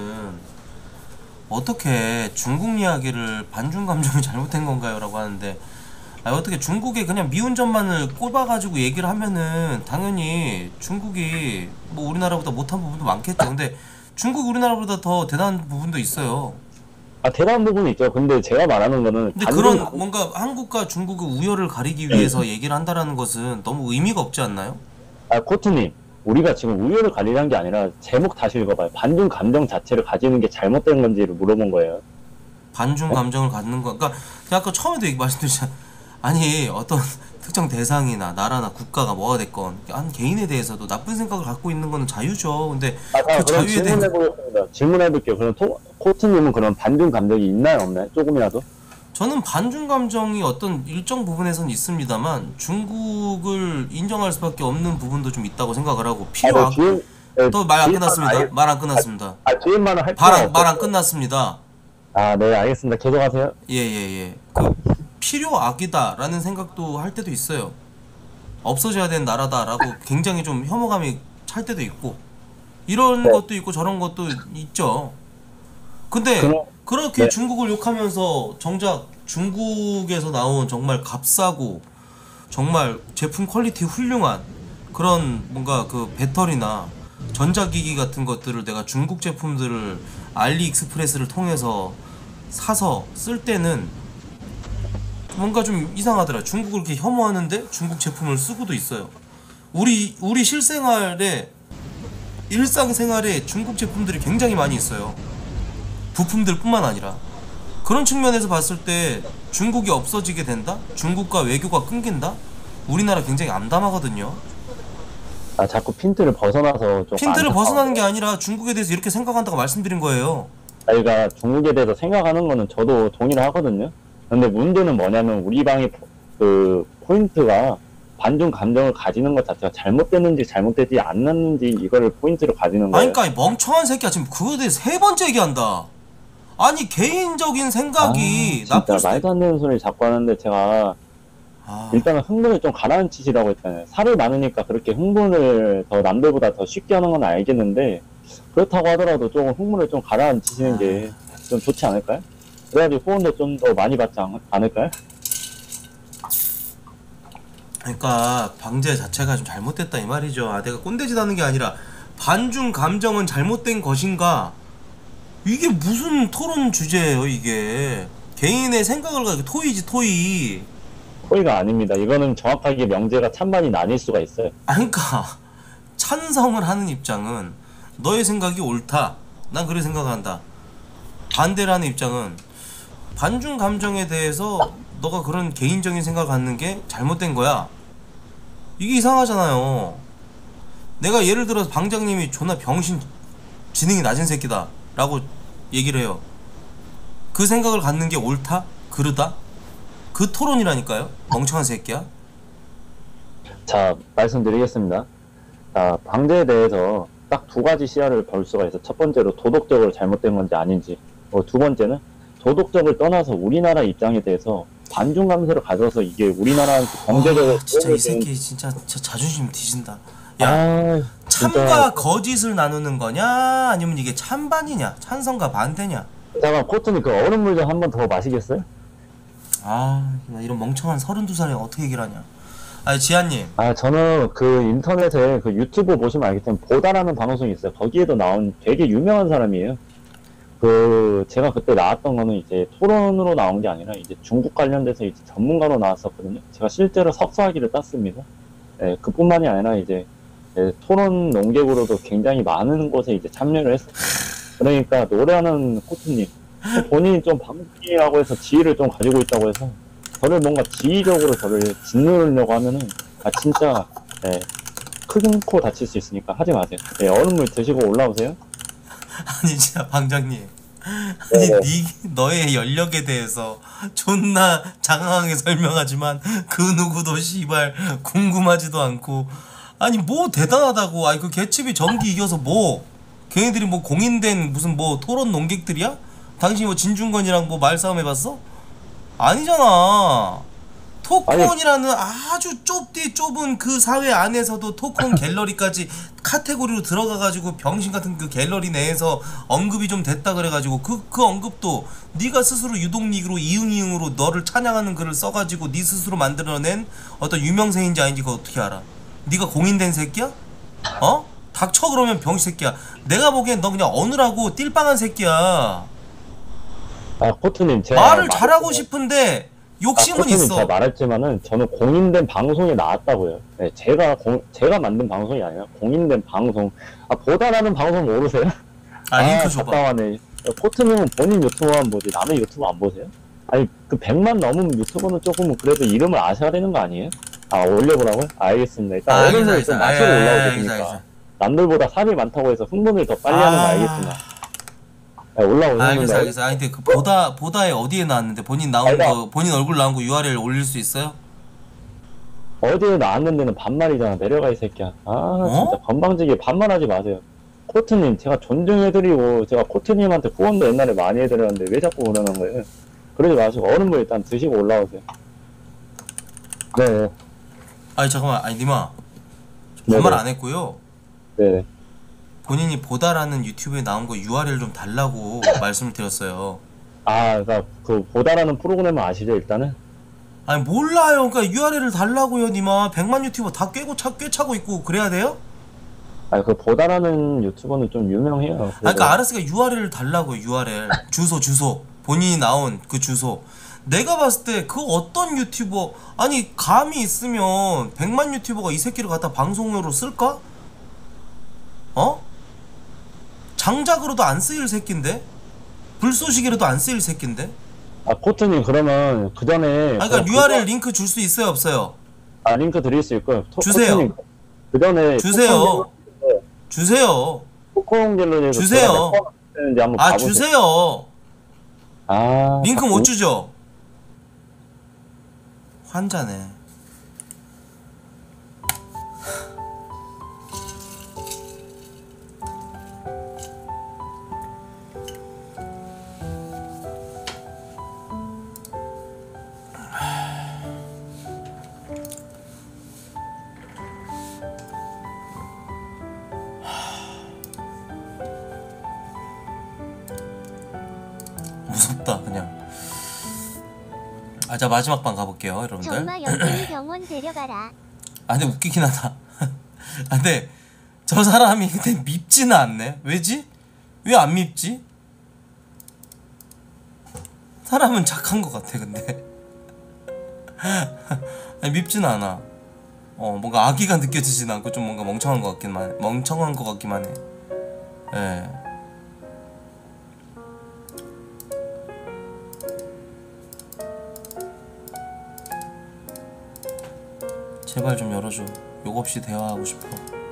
[SPEAKER 1] 어떻게 중국 이야기를 반중 감정이 잘못된 건가요? 라고 하는데 어떻게 중국에 그냥 미운점만을 꼽아가지고 얘기를 하면은 당연히 중국이 뭐 우리나라보다 못한 부분도 많겠죠. 근데 중국 우리나라보다 더 대단한 부분도 있어요.
[SPEAKER 11] 아 대단한 부분이 있죠. 근데 제가 말하는 거는
[SPEAKER 1] 근데 그런 뭔가 한국과 중국의 우열을 가리기 위해서 얘기를 한다라는 것은 너무 의미가 없지 않나요?
[SPEAKER 11] 아 코트님 우리가 지금 우열을 가리려는 게 아니라 제목 다시 읽어봐요. 반중 감정 자체를 가지는 게 잘못된 건지를 물어본 거예요.
[SPEAKER 1] 반중 감정을 갖는 거. 그러니까 제가 아까 처음에도 말씀드렸잖아요. 아니 어떤 특정 대상이나 나라나 국가가 뭐가 됐건 한 개인에 대해서도 나쁜 생각을 갖고 있는 거는 자유죠. 근데 그 자유에 대한
[SPEAKER 11] 질문해볼게요. 그럼 코트님은 그런 반중 감정이 있나요, 없나요? 조금이라도?
[SPEAKER 1] 저는 반중 감정이 어떤 일정 부분에서는 있습니다만 중국을 인정할 수밖에 없는 부분도 좀 있다고 생각을 하고 필요하고 또 말 안 끝났습니다. 말 안 끝났습니다.
[SPEAKER 11] 뒤에만은 할
[SPEAKER 1] 말 안 끝났습니다.
[SPEAKER 11] 아, 네, 알겠습니다. 계속하세요.
[SPEAKER 1] 예. 그 필요악이다라는 생각도 할 때도 있어요. 없어져야 되는 나라다라고 굉장히 좀 혐오감이 찰 때도 있고 이런 것도 있고 저런 것도 있죠. 근데 그렇게 중국을 욕하면서 정작 중국에서 나온 정말 값싸고 정말 제품 퀄리티 훌륭한 그런 뭔가 그 배터리나 전자기기 같은 것들을 내가 중국 제품들을 알리익스프레스를 통해서 사서 쓸 때는 뭔가 좀 이상하더라. 중국을 이렇게 혐오하는데 중국 제품을 쓰고도 있어요. 우리 실생활에 일상생활에 중국 제품들이 굉장히 많이 있어요. 부품들 뿐만 아니라 그런 측면에서 봤을 때 중국이 없어지게 된다? 중국과 외교가 끊긴다? 우리나라 굉장히 암담하거든요.
[SPEAKER 11] 아 자꾸 핀트를 벗어나서 좀
[SPEAKER 1] 핀트를 벗어나는 게 아니라 중국에 대해서 이렇게 생각한다고 말씀드린 거예요.
[SPEAKER 11] 저희가 중국에 대해서 생각하는 거는 저도 동의를 하거든요. 근데 문제는 뭐냐면 우리 방의 그 포인트가 반중 감정을 가지는 것 자체가 잘못됐는지 잘못되지 않았는지 이거를 포인트로 가지는 거예요.
[SPEAKER 1] 아니 그러니까 멍청한 새끼야 지금 그거에 대해서 3번째 얘기한다. 아니 개인적인 생각이
[SPEAKER 11] 진짜 말도 안 되는 소리를 자꾸 하는데 제가 일단은 흥분을 좀 가라앉히시라고 했잖아요. 살이 많으니까 그렇게 흥분을 더 남들보다 더 쉽게 하는 건 알겠는데 그렇다고 하더라도 조금 흥분을 좀 가라앉히시는 게 좀 좋지 않을까요? 그래야지 후원도 좀 더 많이 받지 않을까요?
[SPEAKER 1] 그러니까 방제 자체가 좀 잘못됐다 이 말이죠. 아, 내가 꼰대짓 하는 게 아니라 반중 감정은 잘못된 것인가? 이게 무슨 토론 주제예요 이게. 개인의 생각을 가지고 토의지 토의.
[SPEAKER 11] 토의가 아닙니다. 이거는 정확하게 명제가 찬반이 나뉠 수가 있어요.
[SPEAKER 1] 그러니까 찬성을 하는 입장은 너의 생각이 옳다. 난 그렇게 생각한다. 반대를 하는 입장은 반중 감정에 대해서 너가 그런 개인적인 생각을 갖는 게 잘못된 거야. 이게 이상하잖아요. 내가 예를 들어서 방장님이 존나 병신 지능이 낮은 새끼다 라고 얘기를 해요. 그 생각을 갖는 게 옳다? 그르다? 그 토론이라니까요. 멍청한 새끼야.
[SPEAKER 11] 자, 말씀드리겠습니다. 자, 방제에 대해서 딱 두 가지 시야를 볼 수가 있어. 첫 번째로 도덕적으로 잘못된 건지 아닌지. 두 번째는 도덕적을 떠나서 우리나라 입장에 대해서 반중 감수를 가져서 이게 우리나라한테 경제적으로
[SPEAKER 1] 진짜 이
[SPEAKER 11] 도움이
[SPEAKER 1] 새끼 진짜 자존심 뒤진다. 야,
[SPEAKER 11] 아,
[SPEAKER 1] 참과 거짓을 나누는 거냐 아니면 이게 찬반이냐 찬성과 반대냐.
[SPEAKER 11] 잠깐 코트님 그 얼음물 좀 한 번 더 마시겠어요?
[SPEAKER 1] 아, 나 이런 멍청한 32살에 어떻게 얘기를 하냐. 아니 지한님,
[SPEAKER 11] 아, 저는 그 인터넷에 그 유튜브 보시면 알겠지만 보다라는 방송이 있어요. 거기에도 나온 되게 유명한 사람이에요. 그 제가 그때 나왔던 거는 이제 토론으로 나온 게 아니라 이제 중국 관련돼서 이제 전문가로 나왔었거든요. 제가 실제로 석사학위를 땄습니다. 예, 그뿐만이 아니라 이제 토론 논객으로도 굉장히 많은 곳에 이제 참여를 했어요. 그러니까 노래하는 코트님 본인이 좀 방송이라고 해서 지위를 좀 가지고 있다고 해서 저를 뭔가 지위적으로 저를 짓누르려고 하면은 아 진짜 큰 코 다칠 수 있으니까 하지 마세요. 얼음물 드시고 올라오세요.
[SPEAKER 1] 아니 진짜 방장님, 아니 너의 연력에 대해서 존나 장황하게 설명하지만 그 누구도 씨발 궁금하지도 않고. 아니 뭐 대단하다고. 아니 그 개츠비 전기 이겨서 뭐 걔네들이 뭐 공인된 무슨 뭐 토론 논객들이야? 당신이 뭐 진중권이랑 뭐 말싸움 해봤어? 아니잖아. 토크온이라는 아주 좁은 그 사회 안에서도 토크온 갤러리까지 카테고리로 들어가가지고 병신 같은 그 갤러리 내에서 언급이 좀 됐다 그래가지고 그 언급도 네가 스스로 유독닉으로 이응이응으로 너를 찬양하는 글을 써가지고 네 스스로 만들어낸 어떤 유명세인지 아닌지 그거 어떻게 알아? 네가 공인된 새끼야? 어? 닥쳐 그러면 병신 새끼야. 내가 보기엔 너 그냥 어느라고 띨빵한 새끼야.
[SPEAKER 11] 아 코트님 제가
[SPEAKER 1] 말을 잘하고 싶은데 욕심은
[SPEAKER 11] 코트님
[SPEAKER 1] 있어.
[SPEAKER 11] 제가 말했지만은 저는 공인된 방송에 나왔다고요. 네, 제가 만든 방송이 아니라 공인된 방송. 아 보다라는 방송 모르세요?
[SPEAKER 1] 아 링크 줘봐.
[SPEAKER 11] 답답하네. 코트님은 본인 유튜브만 보지 남의 유튜브 안 보세요? 아니 그 100만 넘은 유튜버는 조금 그래도 이름을 아셔야 되는 거 아니에요? 아 올려보라고요? 알겠습니다. 일단 얼음을 좀 마시고 올라오게 되니까 남들보다 살이 많다고 해서 흥분을 더 빨리 하는 거 알겠지만 올라오셨는데
[SPEAKER 1] 알겠어. 아니 근데 그 보다에 어디에 나왔는데 본인 나온 거 본인 얼굴 나온 거 URL 올릴 수 있어요?
[SPEAKER 11] 어디에 나왔는데는 반말이잖아. 내려가 이 새끼야. 진짜 건방지게 반말하지 마세요. 코트님 제가 존중해드리고 제가 코트님한테 후원도 옛날에 많이 해드렸는데 왜 자꾸 그러는 거예요? 그러지 마시고 얼음물 일단 드시고 올라오세요. 네.
[SPEAKER 1] 아니 잠깐만, 아니 니마 반말 안 했고요.
[SPEAKER 11] 네.
[SPEAKER 1] 본인이 보다라는 유튜브에 나온 거 URL 좀 달라고 말씀을 드렸어요.
[SPEAKER 11] 아, 그러니까 그 보다라는 프로그램을 아시죠 일단은?
[SPEAKER 1] 아니 몰라요. 그러니까 URL을 달라고요, 니마. 100만 유튜버 다 꿰차고 있고 그래야 돼요?
[SPEAKER 11] 아니 그 보다라는 유튜버는 좀 유명해요.
[SPEAKER 1] 아, 그러니까 알았으니까 URL을 달라고요. URL 주소 본인이 나온 그 주소. 내가 봤을 때 그 어떤 유튜버, 아니 감이 있으면 100만 유튜버가 이 새끼를 갖다 방송으로 쓸까? 어? 장작으로도 안 쓰일 새끼인데? 불쏘시개로도 안 쓰일 새끼인데?
[SPEAKER 11] 아 코트님 그러면 그 전에
[SPEAKER 1] 아, 그러니까 URL 링크 줄 수 있어요 없어요?
[SPEAKER 11] 아 링크 드릴 수 있고요.
[SPEAKER 1] 주세요.
[SPEAKER 11] 그 전에
[SPEAKER 1] 주세요.
[SPEAKER 11] 토크온 갤러리에서
[SPEAKER 1] 주세요.
[SPEAKER 11] 한번
[SPEAKER 1] 아
[SPEAKER 11] 가보세요.
[SPEAKER 1] 주세요.
[SPEAKER 11] 아
[SPEAKER 1] 링크 못 주죠? 환자네. 무섭다 그냥. 자 마지막 방 가볼게요 여러분들.
[SPEAKER 9] 정말 연준이 병원 데려가라.
[SPEAKER 1] 아 근데 웃기긴 하다. 아 근데 저 사람이 근데 밉지는 않네. 왜지? 왜 안 밉지? 사람은 착한 것 같아 근데. 아니, 밉지는 않아. 뭔가 악의가 느껴지진 않고 좀 뭔가 멍청한 것 같기만 해. 예. 제발 좀 열어줘. 욕 없이 대화하고 싶어.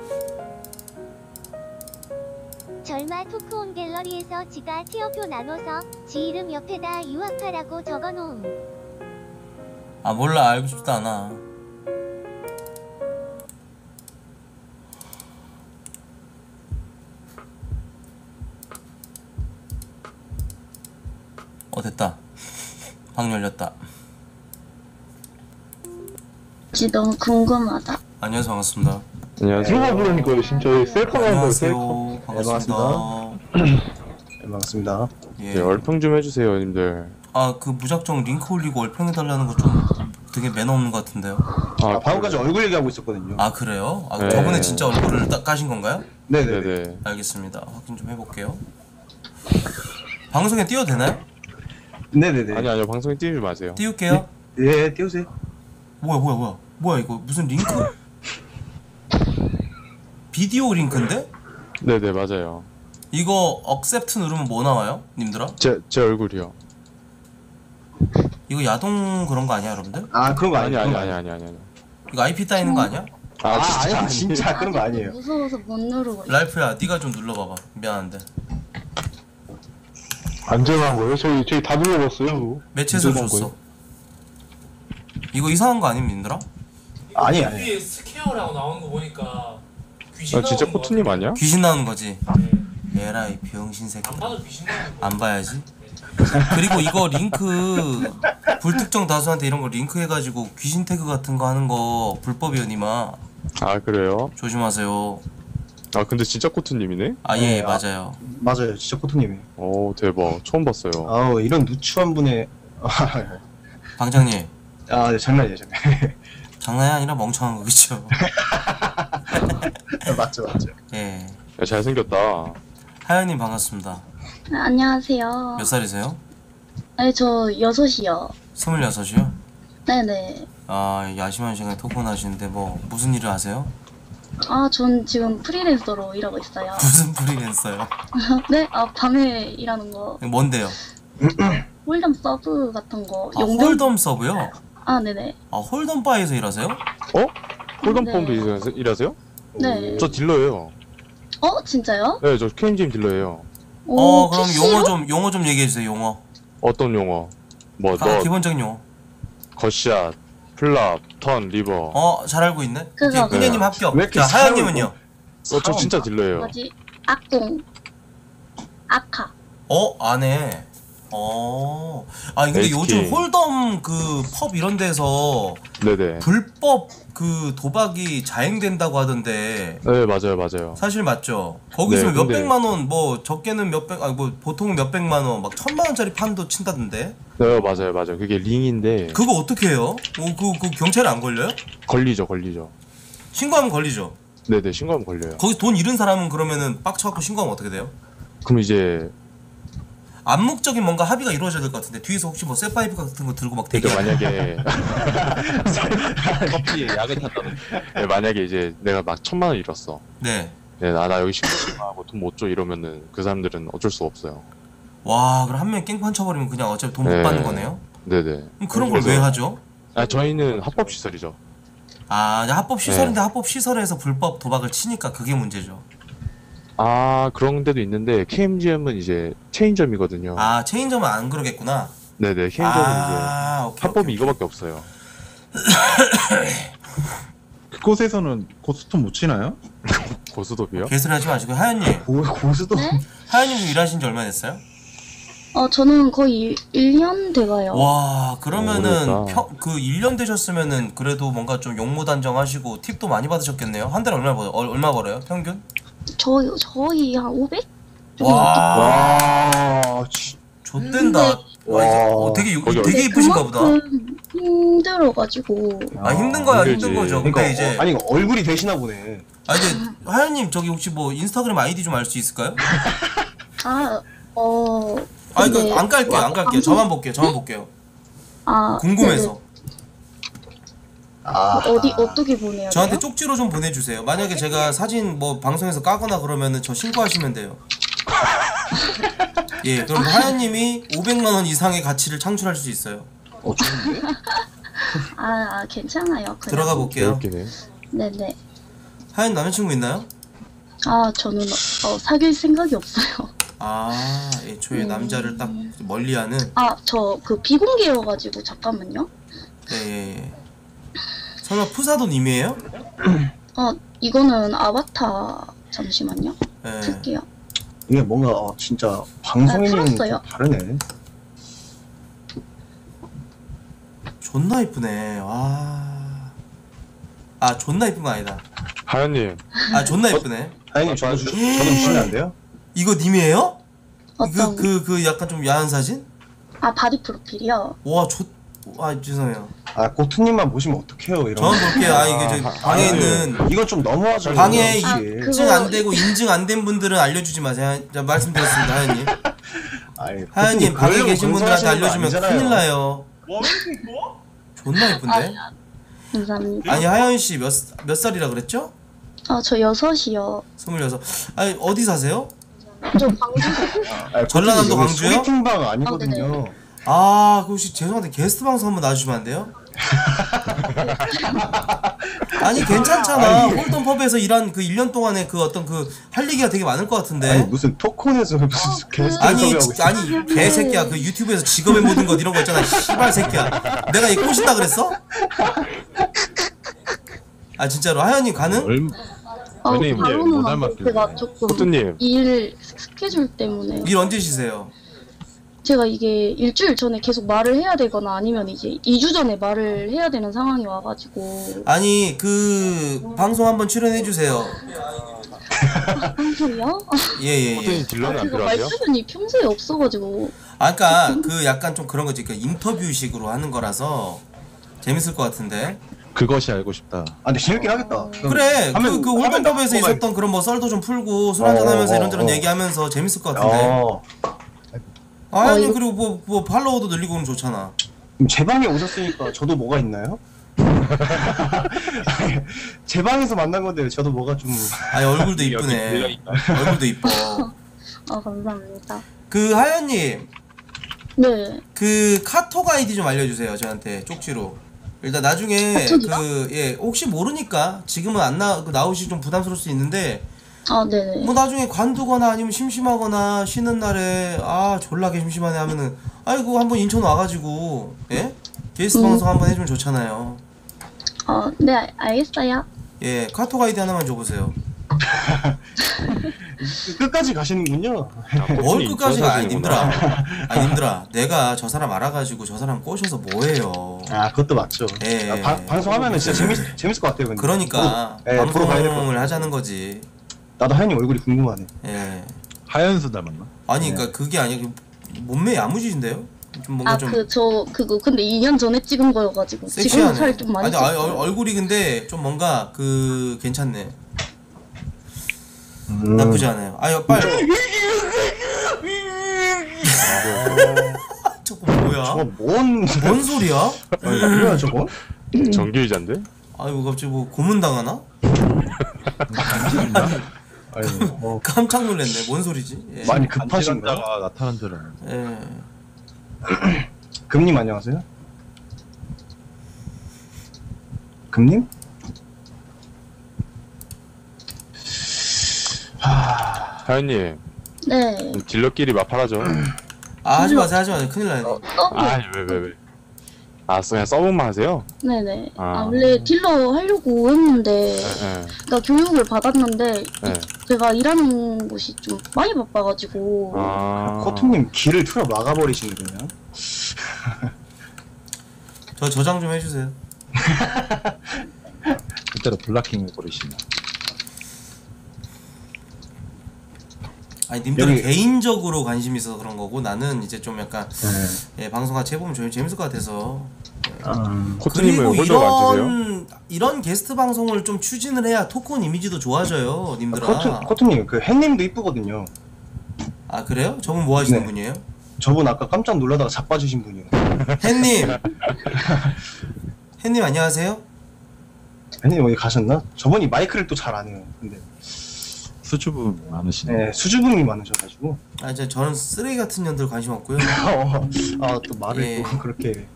[SPEAKER 9] 절마 토크온 갤러리에서 지가 티어표 나눠서 지 이름 옆에다 유학하라고 적어놓음.
[SPEAKER 1] 아 몰라 알고 싶지도 않아. 됐다. 방 열렸다.
[SPEAKER 9] 너무 궁금하다.
[SPEAKER 1] 안녕하세요. 반갑습니다.
[SPEAKER 2] 안녕하세요.
[SPEAKER 3] 들어가 보니까 진짜 셀카 나온다, 셀카.
[SPEAKER 1] 안녕하세요. 반갑습니다.
[SPEAKER 8] 네, 반갑습니다.
[SPEAKER 1] 예.
[SPEAKER 2] 네, 얼평 좀 해주세요, 님들.
[SPEAKER 1] 아, 그 무작정 링크 올리고 얼평해달라는 거 좀 되게 매너 없는 것 같은데요.
[SPEAKER 8] 아, 방금까지 얼굴 얘기하고 있었거든요.
[SPEAKER 1] 아, 그래요? 아,
[SPEAKER 2] 네.
[SPEAKER 1] 저번에 진짜 얼굴을 딱 까신 건가요?
[SPEAKER 8] 네네.
[SPEAKER 2] 네네.
[SPEAKER 1] 알겠습니다. 확인 좀 해볼게요. 방송에 띄워도 되나요?
[SPEAKER 8] 네네네.
[SPEAKER 2] 아니요, 방송에 띄우지 마세요.
[SPEAKER 1] 띄울게요.
[SPEAKER 8] 예, 띄우세요.
[SPEAKER 1] 뭐야 이거 무슨 링크? 비디오 링크인데?
[SPEAKER 2] 네네, 맞아요.
[SPEAKER 1] 이거 accept 누르면 뭐 나와요? 님들아?
[SPEAKER 2] 제 얼굴이요.
[SPEAKER 1] 이거 야동 그런 거 아니야 여러분들?
[SPEAKER 8] 아, 그런 거
[SPEAKER 2] 아니,
[SPEAKER 8] 아니에요.
[SPEAKER 2] 아니.
[SPEAKER 1] 이거 IP 따이는 거 아니야?
[SPEAKER 8] 아, 아니, 진짜 그런 거 아니에요.
[SPEAKER 9] 무서워서 못 누르고 있어.
[SPEAKER 1] 랄프야 네가 좀 눌러봐봐. 미안한데.
[SPEAKER 3] 안전한 거예요? 저희 다 눌러봤어요.
[SPEAKER 1] 매체에서
[SPEAKER 3] 안전한
[SPEAKER 1] 줬어.
[SPEAKER 3] 거예요?
[SPEAKER 1] 이거 이상한 거 아님 님들아?
[SPEAKER 8] 아니.
[SPEAKER 5] 위에 스퀘어라고 나오는 거 보니까 귀신
[SPEAKER 2] 아, 진짜
[SPEAKER 5] 나오는 거
[SPEAKER 2] 코트님 아니야?
[SPEAKER 1] 귀신 나오는 거지?
[SPEAKER 5] 네.
[SPEAKER 1] 에라이 병신 새끼.
[SPEAKER 5] 안 봐도 귀신 나오는 거.
[SPEAKER 1] 안 봐야지. 그리고 이거 링크 불특정 다수한테 이런 거 링크 해가지고 귀신 태그 같은 거 하는 거 불법이요 니마.
[SPEAKER 2] 아, 그래요?
[SPEAKER 1] 조심하세요.
[SPEAKER 2] 아, 근데 진짜 코트님이네?
[SPEAKER 1] 아, 예, 맞아요.
[SPEAKER 8] 맞아요. 진짜 코트님이에요.
[SPEAKER 2] 오, 대박. 처음 봤어요.
[SPEAKER 8] 아우, 이런 누추한 분의.
[SPEAKER 1] 방장님,
[SPEAKER 8] 아, 네, 장난이에요, 장난.
[SPEAKER 1] 장난이 아니라 멍청한 거겠죠.
[SPEAKER 8] 맞죠.
[SPEAKER 1] 예.
[SPEAKER 2] 야, 잘생겼다.
[SPEAKER 1] 하연님 반갑습니다.
[SPEAKER 9] 안녕하세요.
[SPEAKER 1] 몇 살이세요?
[SPEAKER 9] 네, 저 6이요.
[SPEAKER 1] 26이요?
[SPEAKER 9] 네네.
[SPEAKER 1] 아, 야심한 시간에 토크는 하시는데 뭐 무슨 일을 하세요?
[SPEAKER 9] 아, 전 지금 프리랜서로 일하고 있어요.
[SPEAKER 1] 무슨 프리랜서요?
[SPEAKER 9] 네? 아, 밤에 일하는 거.
[SPEAKER 1] 뭔데요?
[SPEAKER 9] 홀덤 서브 같은 거.
[SPEAKER 1] 아, 홀덤 서브요?
[SPEAKER 9] 아, 네네.
[SPEAKER 1] 아, 홀덤 바에서 일하세요?
[SPEAKER 2] 홀덤펌도
[SPEAKER 9] 네.
[SPEAKER 2] 일하세요?
[SPEAKER 9] 네.
[SPEAKER 2] 저 딜러예요.
[SPEAKER 9] 진짜요?
[SPEAKER 2] 네, 저 KMGM 딜러예요.
[SPEAKER 1] 그럼 용어 좀 얘기해 주세요. 용어.
[SPEAKER 2] 어떤 용어? 뭐,
[SPEAKER 1] 기본적인 용어.
[SPEAKER 2] 겉샷, 플랍, 턴, 리버.
[SPEAKER 1] 잘 알고 있네.
[SPEAKER 9] 그거,
[SPEAKER 1] 오케이, 삐네님 합격.
[SPEAKER 8] 왜 이렇게
[SPEAKER 1] 자, 하연님은요?
[SPEAKER 2] 저 진짜 딜러예요.
[SPEAKER 9] 뭐지? 악동. 아카.
[SPEAKER 1] 안 해. 아니 근데
[SPEAKER 2] SK.
[SPEAKER 1] 요즘 홀덤 그 펍 이런 데서
[SPEAKER 2] 네네.
[SPEAKER 1] 불법 그 도박이 자행된다고 하던데
[SPEAKER 2] 네, 맞아요.
[SPEAKER 1] 사실 맞죠? 거기
[SPEAKER 2] 네,
[SPEAKER 1] 있으면
[SPEAKER 2] 근데-
[SPEAKER 1] 몇백만 원, 뭐 적게는 몇백, 뭐 보통은 몇백만 원, 막 1000만 원짜리 판도 친다던데.
[SPEAKER 2] 네, 맞아요. 그게 링인데.
[SPEAKER 1] 그거 어떻게 해요? 그 경찰에 안 걸려요?
[SPEAKER 2] 걸리죠.
[SPEAKER 1] 신고하면 걸리죠.
[SPEAKER 2] 네네, 신고하면 걸려요.
[SPEAKER 1] 거기 돈 잃은 사람은 그러면은 빡쳐갖고 신고하면 어떻게 돼요?
[SPEAKER 2] 그럼 이제,
[SPEAKER 1] 암묵적인 뭔가 합의가 이루어져야 될 것 같은데 뒤에서 혹시 뭐 쇠파이프 같은 거 들고 막 대기.
[SPEAKER 2] 만약에,
[SPEAKER 6] 커피에 약을 탔다는.
[SPEAKER 2] 네, 만약에 이제 내가 막 1000만 원 잃었어.
[SPEAKER 1] 네.
[SPEAKER 2] 네, 나 여기 신고하고 돈 못 줘 이러면은 그 사람들은 어쩔 수 없어요.
[SPEAKER 1] 와, 그럼 한 명 깽판 쳐버리면 그냥 어차피 돈 못
[SPEAKER 2] 네.
[SPEAKER 1] 받는 거네요?
[SPEAKER 2] 네네.
[SPEAKER 1] 그럼 그런 걸 왜 하죠?
[SPEAKER 2] 아, 저희는 합법시설이죠.
[SPEAKER 1] 아, 합법 시설인데 합법 시설에서 불법 도박을 치니까 그게 문제죠.
[SPEAKER 2] 아, 그런 데도 있는데, KMGM은 이제 체인점이거든요.
[SPEAKER 1] 아, 체인점은 안 그러겠구나.
[SPEAKER 2] 네네, 체인점은 이제
[SPEAKER 1] 오케이,
[SPEAKER 2] 합법이
[SPEAKER 1] 오케이.
[SPEAKER 2] 이거밖에 없어요.
[SPEAKER 3] 그곳에서는 고스톱 못 치나요?
[SPEAKER 2] 고수도비요?
[SPEAKER 1] 개소리 하지 마시고 하연님.
[SPEAKER 8] 고수도.
[SPEAKER 9] 네?
[SPEAKER 1] 하연님 일하신 지 얼마 됐어요?
[SPEAKER 9] 저는 거의 1년 돼가요.
[SPEAKER 1] 와, 그러면은
[SPEAKER 2] 오래됐다.
[SPEAKER 1] 그 1년 되셨으면은 그래도 뭔가 좀 용모단정하시고 팁도 많이 받으셨겠네요. 한 달에 얼마 벌어요? 평균?
[SPEAKER 9] 저희 한 500?
[SPEAKER 1] 와, 좆된다.
[SPEAKER 8] 와.
[SPEAKER 1] 되게 이쁘신가 보다.
[SPEAKER 9] 그만큼 힘들어가지고.
[SPEAKER 1] 힘든 거야,
[SPEAKER 2] 힘들지.
[SPEAKER 1] 힘든 거죠. 근데
[SPEAKER 8] 그러니까,
[SPEAKER 1] 이제
[SPEAKER 8] 아니, 얼굴이 되시나 보네.
[SPEAKER 1] 근데 하연님 저기 혹시 뭐 인스타그램 아이디 좀 알 수 있을까요?
[SPEAKER 9] 근데
[SPEAKER 1] 안 깔게요. 저만 볼게요. 궁금해서.
[SPEAKER 9] 어떻게 보내야
[SPEAKER 1] 저한테
[SPEAKER 9] 돼요?
[SPEAKER 1] 쪽지로 좀 보내주세요. 만약에 제가 사진 뭐 방송에서 까거나 그러면은 저 신고하시면 돼요. 예, 그럼 하연님이 500만 원 이상의 가치를 창출할 수 있어요.
[SPEAKER 8] 좋은데?
[SPEAKER 9] 괜찮아요. 그냥.
[SPEAKER 1] 들어가 볼게요.
[SPEAKER 2] 웃기네.
[SPEAKER 9] 네네.
[SPEAKER 1] 하연 남자친구 있나요?
[SPEAKER 9] 저는 사귈 생각이 없어요.
[SPEAKER 1] 애초에 남자를 딱 멀리하는.
[SPEAKER 9] 저 그 비공개여가지고 잠깐만요.
[SPEAKER 1] 예. 설마 푸사도님이에요?
[SPEAKER 9] 이거는 아바타. 잠시만요.
[SPEAKER 1] 예.
[SPEAKER 9] 틀게요.
[SPEAKER 8] 이게 뭔가 진짜 방송인이랑
[SPEAKER 9] 풀었어요.
[SPEAKER 8] 다르네.
[SPEAKER 1] 존나 이쁘네. 와. 아 존나 이쁜 거 아니다.
[SPEAKER 3] 하연님.
[SPEAKER 1] 아 존나 이쁘네.
[SPEAKER 8] 하연님 저도 주시면 안 돼요?
[SPEAKER 1] 이거 님이에요?
[SPEAKER 13] 어떤
[SPEAKER 1] 그 약간 좀 야한 사진?
[SPEAKER 13] 아 바디 프로필이요?
[SPEAKER 1] 와 아 죄송해요.
[SPEAKER 8] 아 고투님만 보시면 어떡해요 이런
[SPEAKER 1] 저는 볼게요. 아 이게 저 방에 있는
[SPEAKER 8] 이건 좀 너무하죠.
[SPEAKER 1] 방에
[SPEAKER 8] 이거.
[SPEAKER 1] 입증 안 되고 인증 안 된 분들은 알려주지 마세요. 자, 말씀드렸습니다, 하연님.
[SPEAKER 8] 아이,
[SPEAKER 1] 하연님 방에
[SPEAKER 8] 그러려고
[SPEAKER 1] 계신 분들한테
[SPEAKER 8] 근성하시는 거
[SPEAKER 1] 알려주면
[SPEAKER 8] 아니잖아요.
[SPEAKER 1] 큰일 나요. 존나 예쁜데?
[SPEAKER 13] 감사합니다.
[SPEAKER 1] 아니 하연 씨 몇 살이라 그랬죠?
[SPEAKER 13] 저 6이요.
[SPEAKER 1] 26. 아니 어디 사세요?
[SPEAKER 13] 저 광주.
[SPEAKER 1] 전라남도 광주요?
[SPEAKER 8] 소개팅방 아니거든요.
[SPEAKER 1] 아, 그 혹시 죄송한데 게스트 방송 한번 나와주시면 안 돼요? 아니 괜찮잖아. 홀던 펍에서 일한 그 1년 동안에 그 어떤 그 할 얘기가 되게 많을 것 같은데.
[SPEAKER 8] 아니 무슨 토콘에서 무슨 게스트
[SPEAKER 1] 아니
[SPEAKER 8] 섭외하고 있어.
[SPEAKER 1] 아니 개새끼야 그 유튜브에서 직업의 모든 것 이런 거 있잖아. 씨발 새끼야. 내가 얘 꼬신다 그랬어? 아 진짜로 하연님 가능?
[SPEAKER 13] 바로는 안 돼. 제가 조금
[SPEAKER 3] 코트님.
[SPEAKER 13] 일 스케줄 때문에
[SPEAKER 1] 일 언제 쉬세요?
[SPEAKER 13] 제가 이게 일주일 전에 계속 말을 해야 되거나 아니면 이제 2주 전에 말을 해야 되는 상황이 와가지고.
[SPEAKER 1] 아니 그 방송 한번 출연해 주세요.
[SPEAKER 13] 방송이요?
[SPEAKER 1] 예예예.
[SPEAKER 13] 제가 말주변이 평소에 없어가지고.
[SPEAKER 1] 아 그러니까 그 약간 좀 그런 거지. 그 인터뷰식으로 하는 거라서 재밌을 것 같은데.
[SPEAKER 3] 그것이 알고 싶다.
[SPEAKER 8] 아 근데 재밌긴 하겠다.
[SPEAKER 1] 그래 그 홀덤법에서
[SPEAKER 8] 뭐가
[SPEAKER 1] 있었던 그런 뭐 썰도 좀 풀고 술 한잔하면서 이런저런 얘기하면서 재밌을 것 같은데. 아니 그리고 뭐 팔로워도 늘리고 그러면 좋잖아.
[SPEAKER 8] 그럼 제 방에 오셨으니까 저도 뭐가 있나요? 제 방에서 만난 건데 저도 뭐가 좀.
[SPEAKER 1] 아니 얼굴도 이쁘네. 얼굴도 이뻐.
[SPEAKER 13] 감사합니다.
[SPEAKER 1] 그 하연님.
[SPEAKER 13] 네.
[SPEAKER 1] 그 카톡 아이디 좀 알려주세요 저한테 쪽지로. 일단 나중에 그 혹시 모르니까 지금은 안 나오시 좀 부담스러울 수 있는데.
[SPEAKER 13] 네네.
[SPEAKER 1] 뭐 나중에 관두거나 아니면 심심하거나 쉬는 날에 졸라게 심심하네 하면은 아이고 한번 인천 와가지고 게스트 방송 한번 해주면 좋잖아요.
[SPEAKER 13] 네 알겠어요.
[SPEAKER 1] 예 카톡 아이디 하나만 줘보세요.
[SPEAKER 8] 끝까지 가시는군요.
[SPEAKER 1] 뭘 끝까지 가? 님들아 내가 저 사람 알아가지고 저 사람 꼬셔서 뭐해요.
[SPEAKER 8] 아 그것도 맞죠.
[SPEAKER 1] 예.
[SPEAKER 8] 방송하면은 진짜 재밌을 것 같아요. 근데.
[SPEAKER 1] 그러니까 방송을 하자는 거지.
[SPEAKER 8] 나도 하연이 얼굴이 궁금하네.
[SPEAKER 1] 예.
[SPEAKER 3] 하연수 닮았나?
[SPEAKER 1] 아니 그러니까 그게 아니고 몸매 야무지신데요? 좀 뭔가 좀
[SPEAKER 13] 그거 근데 2년 전에 찍은 거여가지고 지금 살 좀 많이
[SPEAKER 1] 쪘어요. 얼굴이 근데 좀 뭔가 그 괜찮네. 나쁘지 않아요. 빨리. 저거 뭐야?
[SPEAKER 8] 저거 뭔
[SPEAKER 1] 소리야?
[SPEAKER 8] 뭐야 저거?
[SPEAKER 3] 정규유자인데?
[SPEAKER 1] 아이고 갑자기 뭐 고문 당하나? 깜짝 놀랐네. 뭔 소리지? 예.
[SPEAKER 8] 많이 급하신가?
[SPEAKER 3] 가 나타난 줄 알았는데.
[SPEAKER 1] 예.
[SPEAKER 8] 금님 안녕하세요. 금님?
[SPEAKER 3] 하연님.
[SPEAKER 13] 네.
[SPEAKER 3] 딜러끼리 마팔하죠.
[SPEAKER 1] 하지 마세요. 큰일 나요.
[SPEAKER 3] 왜? 그냥 서브만 하세요?
[SPEAKER 13] 네네. 원래 딜러 하려고 했는데, 그러니까 교육을 받았는데, 제가 일하는 곳이 좀 많이 바빠가지고.
[SPEAKER 8] 코트님 길을 틀어 막아버리시는군요.
[SPEAKER 1] 저 저장 좀 해주세요.
[SPEAKER 3] 그때로 블락킹 해버리시네.
[SPEAKER 1] 아니 님들은 개인적으로 관심이 있어서 그런 거고 나는 이제 좀 약간 방송 같이 해보면 재밌을 것 같아서. 그리고 이런 게스트 방송을 좀 추진을 해야 토크온 이미지도 좋아져요, 님들아.
[SPEAKER 8] 코트님 그 햇님도 이쁘거든요.
[SPEAKER 1] 아 그래요? 저분 뭐 하시는 분이에요?
[SPEAKER 8] 저분 아까 깜짝 놀라다가 자빠지신 분이에요.
[SPEAKER 1] 햇님 안녕하세요.
[SPEAKER 8] 햇님 어디 가셨나? 저분이 마이크를 또 잘 안 해요. 근데
[SPEAKER 3] 수줍음 많으시네.
[SPEAKER 8] 네, 수줍음이 많으셔가지고.
[SPEAKER 1] 이제 저는 쓰레기 같은 년들 관심 없고요.
[SPEAKER 8] 또 말을 또 그렇게.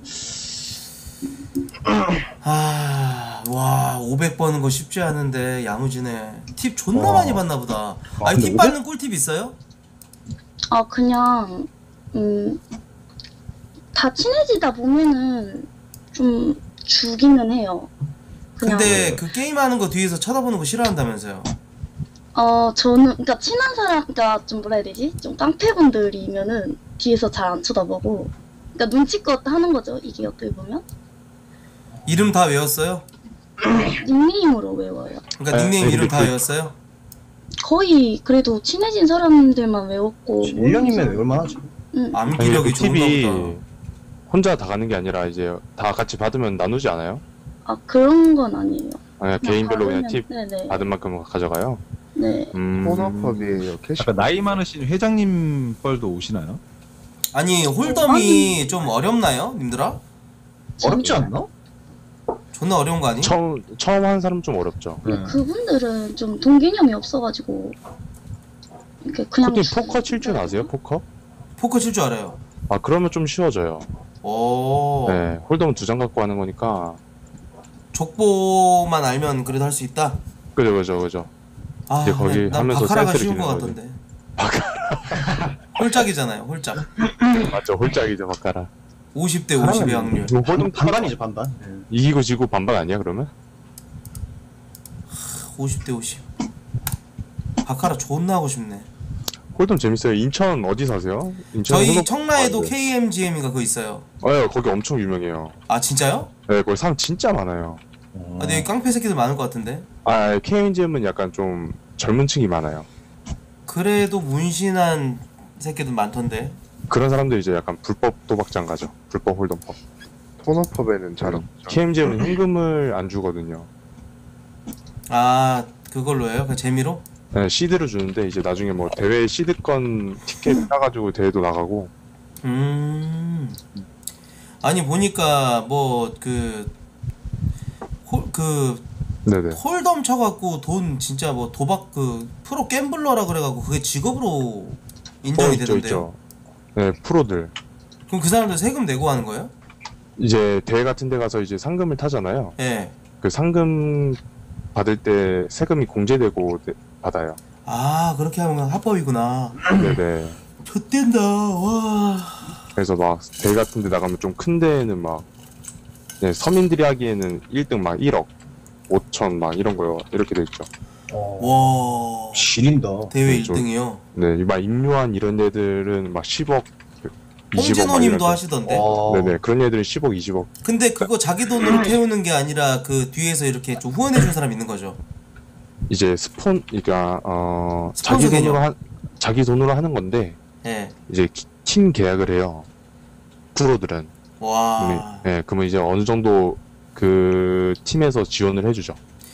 [SPEAKER 1] 와 500 버는 거 쉽지 않은데 야무지네. 팁 존나 많이 받나 보다. 아니 팁 받는 꿀팁 있어요?
[SPEAKER 13] 그냥 다 친해지다 보면은 좀 주기는 해요.
[SPEAKER 1] 근데 그 게임하는 거 뒤에서 쳐다보는 거 싫어한다면서요?
[SPEAKER 13] 저는 그러니까 친한 사람, 그러니까 좀 뭐라 해야 되지? 좀 깡패분들이면은 뒤에서 잘 안 쳐다보고, 그러니까 눈치껏 하는 거죠. 이게 어떻게 보면.
[SPEAKER 1] 이름 다 외웠어요?
[SPEAKER 13] 닉네임으로 외워요.
[SPEAKER 1] 그러니까 닉네임
[SPEAKER 3] 네,
[SPEAKER 1] 이름
[SPEAKER 3] 근데
[SPEAKER 1] 다
[SPEAKER 3] 그-
[SPEAKER 1] 외웠어요?
[SPEAKER 13] 거의 그래도 친해진 사람들만 외웠고
[SPEAKER 8] 1년이면 얼마나 지
[SPEAKER 1] 암기력이
[SPEAKER 3] 그
[SPEAKER 1] 좋은가
[SPEAKER 3] 팁이
[SPEAKER 1] 보다.
[SPEAKER 3] 혼자 다 가는 게 아니라 이제 다 같이 받으면 나누지 않아요?
[SPEAKER 13] 아 그런 건 아니에요.
[SPEAKER 3] 그냥 개인별로 그냥
[SPEAKER 13] 받으면-
[SPEAKER 3] 팁
[SPEAKER 13] 네네.
[SPEAKER 3] 받은 만큼 가져가요?
[SPEAKER 13] 네.
[SPEAKER 2] 폰업업이에요. 캐시.
[SPEAKER 14] 아까 나이 많으신 회장님 뻘도 오시나요?
[SPEAKER 1] 아니 홀덤이 좀 어렵나요, 님들아?
[SPEAKER 8] 어렵지 않나?
[SPEAKER 1] 존나 어려운 거 아니?
[SPEAKER 3] 처음 하는 사람 좀 어렵죠.
[SPEAKER 13] 근데 그분들은 좀 돈 개념이 없어가지고 이렇게 그냥
[SPEAKER 3] 코님 포커 칠 줄 아세요? 포커?
[SPEAKER 1] 포커 칠 줄 알아요.
[SPEAKER 3] 아 그러면 좀 쉬워져요.
[SPEAKER 1] 오.
[SPEAKER 3] 네, 홀덤은 2장 갖고 하는 거니까.
[SPEAKER 1] 족보만 알면 그래도 할 수 있다.
[SPEAKER 3] 그죠.
[SPEAKER 1] 아,
[SPEAKER 3] 이제 거기
[SPEAKER 1] 난
[SPEAKER 3] 하면서
[SPEAKER 1] 바카라가
[SPEAKER 3] 사이트를
[SPEAKER 1] 쉬운 것
[SPEAKER 3] 기는 거지.
[SPEAKER 1] 같던데. 홀짝이잖아요, 홀짝.
[SPEAKER 3] 맞죠, 홀짝이죠, 바카라.
[SPEAKER 1] 50대 50의 확률.
[SPEAKER 3] 홀덤
[SPEAKER 8] 반반이죠, 반반.
[SPEAKER 3] 이기고 지고 반반 아니야 그러면?
[SPEAKER 1] 50대 50. 바카라 존나 하고 싶네.
[SPEAKER 3] 홀덤 재밌어요. 인천 어디 사세요? 인천
[SPEAKER 1] 저희
[SPEAKER 3] 홀덤
[SPEAKER 1] 청라에도
[SPEAKER 3] 가는데.
[SPEAKER 1] KMGM이가 그거 있어요.
[SPEAKER 3] 거기 엄청 유명해요.
[SPEAKER 1] 아 진짜요?
[SPEAKER 3] 네, 거기 사람 진짜 많아요.
[SPEAKER 1] 아, 근데 깡패 새끼들 많을 것 같은데.
[SPEAKER 3] 아, KNGM은 약간 좀 젊은 층이 많아요.
[SPEAKER 1] 그래도 문신한 새끼들 많던데.
[SPEAKER 3] 그런 사람들 이제 약간 불법 도박장 가죠. 불법 홀덤법.
[SPEAKER 2] 폰업업에는 잘 없죠.
[SPEAKER 3] KMGM은 현금을 안 주거든요.
[SPEAKER 1] 아 그걸로 해요? 그 재미로?
[SPEAKER 3] 네, 시드를 주는데 이제 나중에 뭐 대회 시드권 티켓 따가지고 대회도 나가고.
[SPEAKER 1] 아니 보니까 뭐
[SPEAKER 3] 네네.
[SPEAKER 1] 홀덤 쳐갖고 돈 진짜 뭐 도박 그 프로 갬블러라 그래갖고 그게 직업으로 인정이
[SPEAKER 3] 있죠,
[SPEAKER 1] 되던데요.
[SPEAKER 3] 있죠. 네, 프로들.
[SPEAKER 1] 그럼 그 사람들 세금 내고 하는 거예요?
[SPEAKER 3] 이제 대회 같은 데 가서 이제 상금을 타잖아요.
[SPEAKER 1] 예.
[SPEAKER 3] 그 상금 받을 때 세금이 공제되고 받아요.
[SPEAKER 1] 아 그렇게 하면 합법이구나.
[SPEAKER 3] 네네.
[SPEAKER 1] 좆된다. 와.
[SPEAKER 3] 그래서 막 대회 같은 데 나가면 좀 큰 데에는 막 네, 서민들이 하기에는 1등 막 1억 5천 막 이런 거요. 이렇게 돼 있죠.
[SPEAKER 1] 와.
[SPEAKER 8] 지린다.
[SPEAKER 1] 대회
[SPEAKER 3] 좀-
[SPEAKER 1] 1등이요.
[SPEAKER 3] 네, 막 임요한 이런 애들은 막 10억 20억 막
[SPEAKER 1] 홍진호님도
[SPEAKER 3] 이렇게.
[SPEAKER 1] 하시던데.
[SPEAKER 3] 네네, 그런 애들은 10억 20억.
[SPEAKER 1] 근데 그거 자기 돈으로 태우는 게 아니라 그 뒤에서 이렇게 좀 후원해준 사람 있는 거죠.
[SPEAKER 3] 이제 그러니까 자기
[SPEAKER 1] 스폰서 개념.
[SPEAKER 3] 돈으로 자기 돈으로 하는 건데
[SPEAKER 1] 예.
[SPEAKER 3] 이제 팀 계약을 해요. 프로들은.
[SPEAKER 1] 와.
[SPEAKER 3] 네, 그러면 이제 어느 정도 그 팀에서 지원을 해주죠.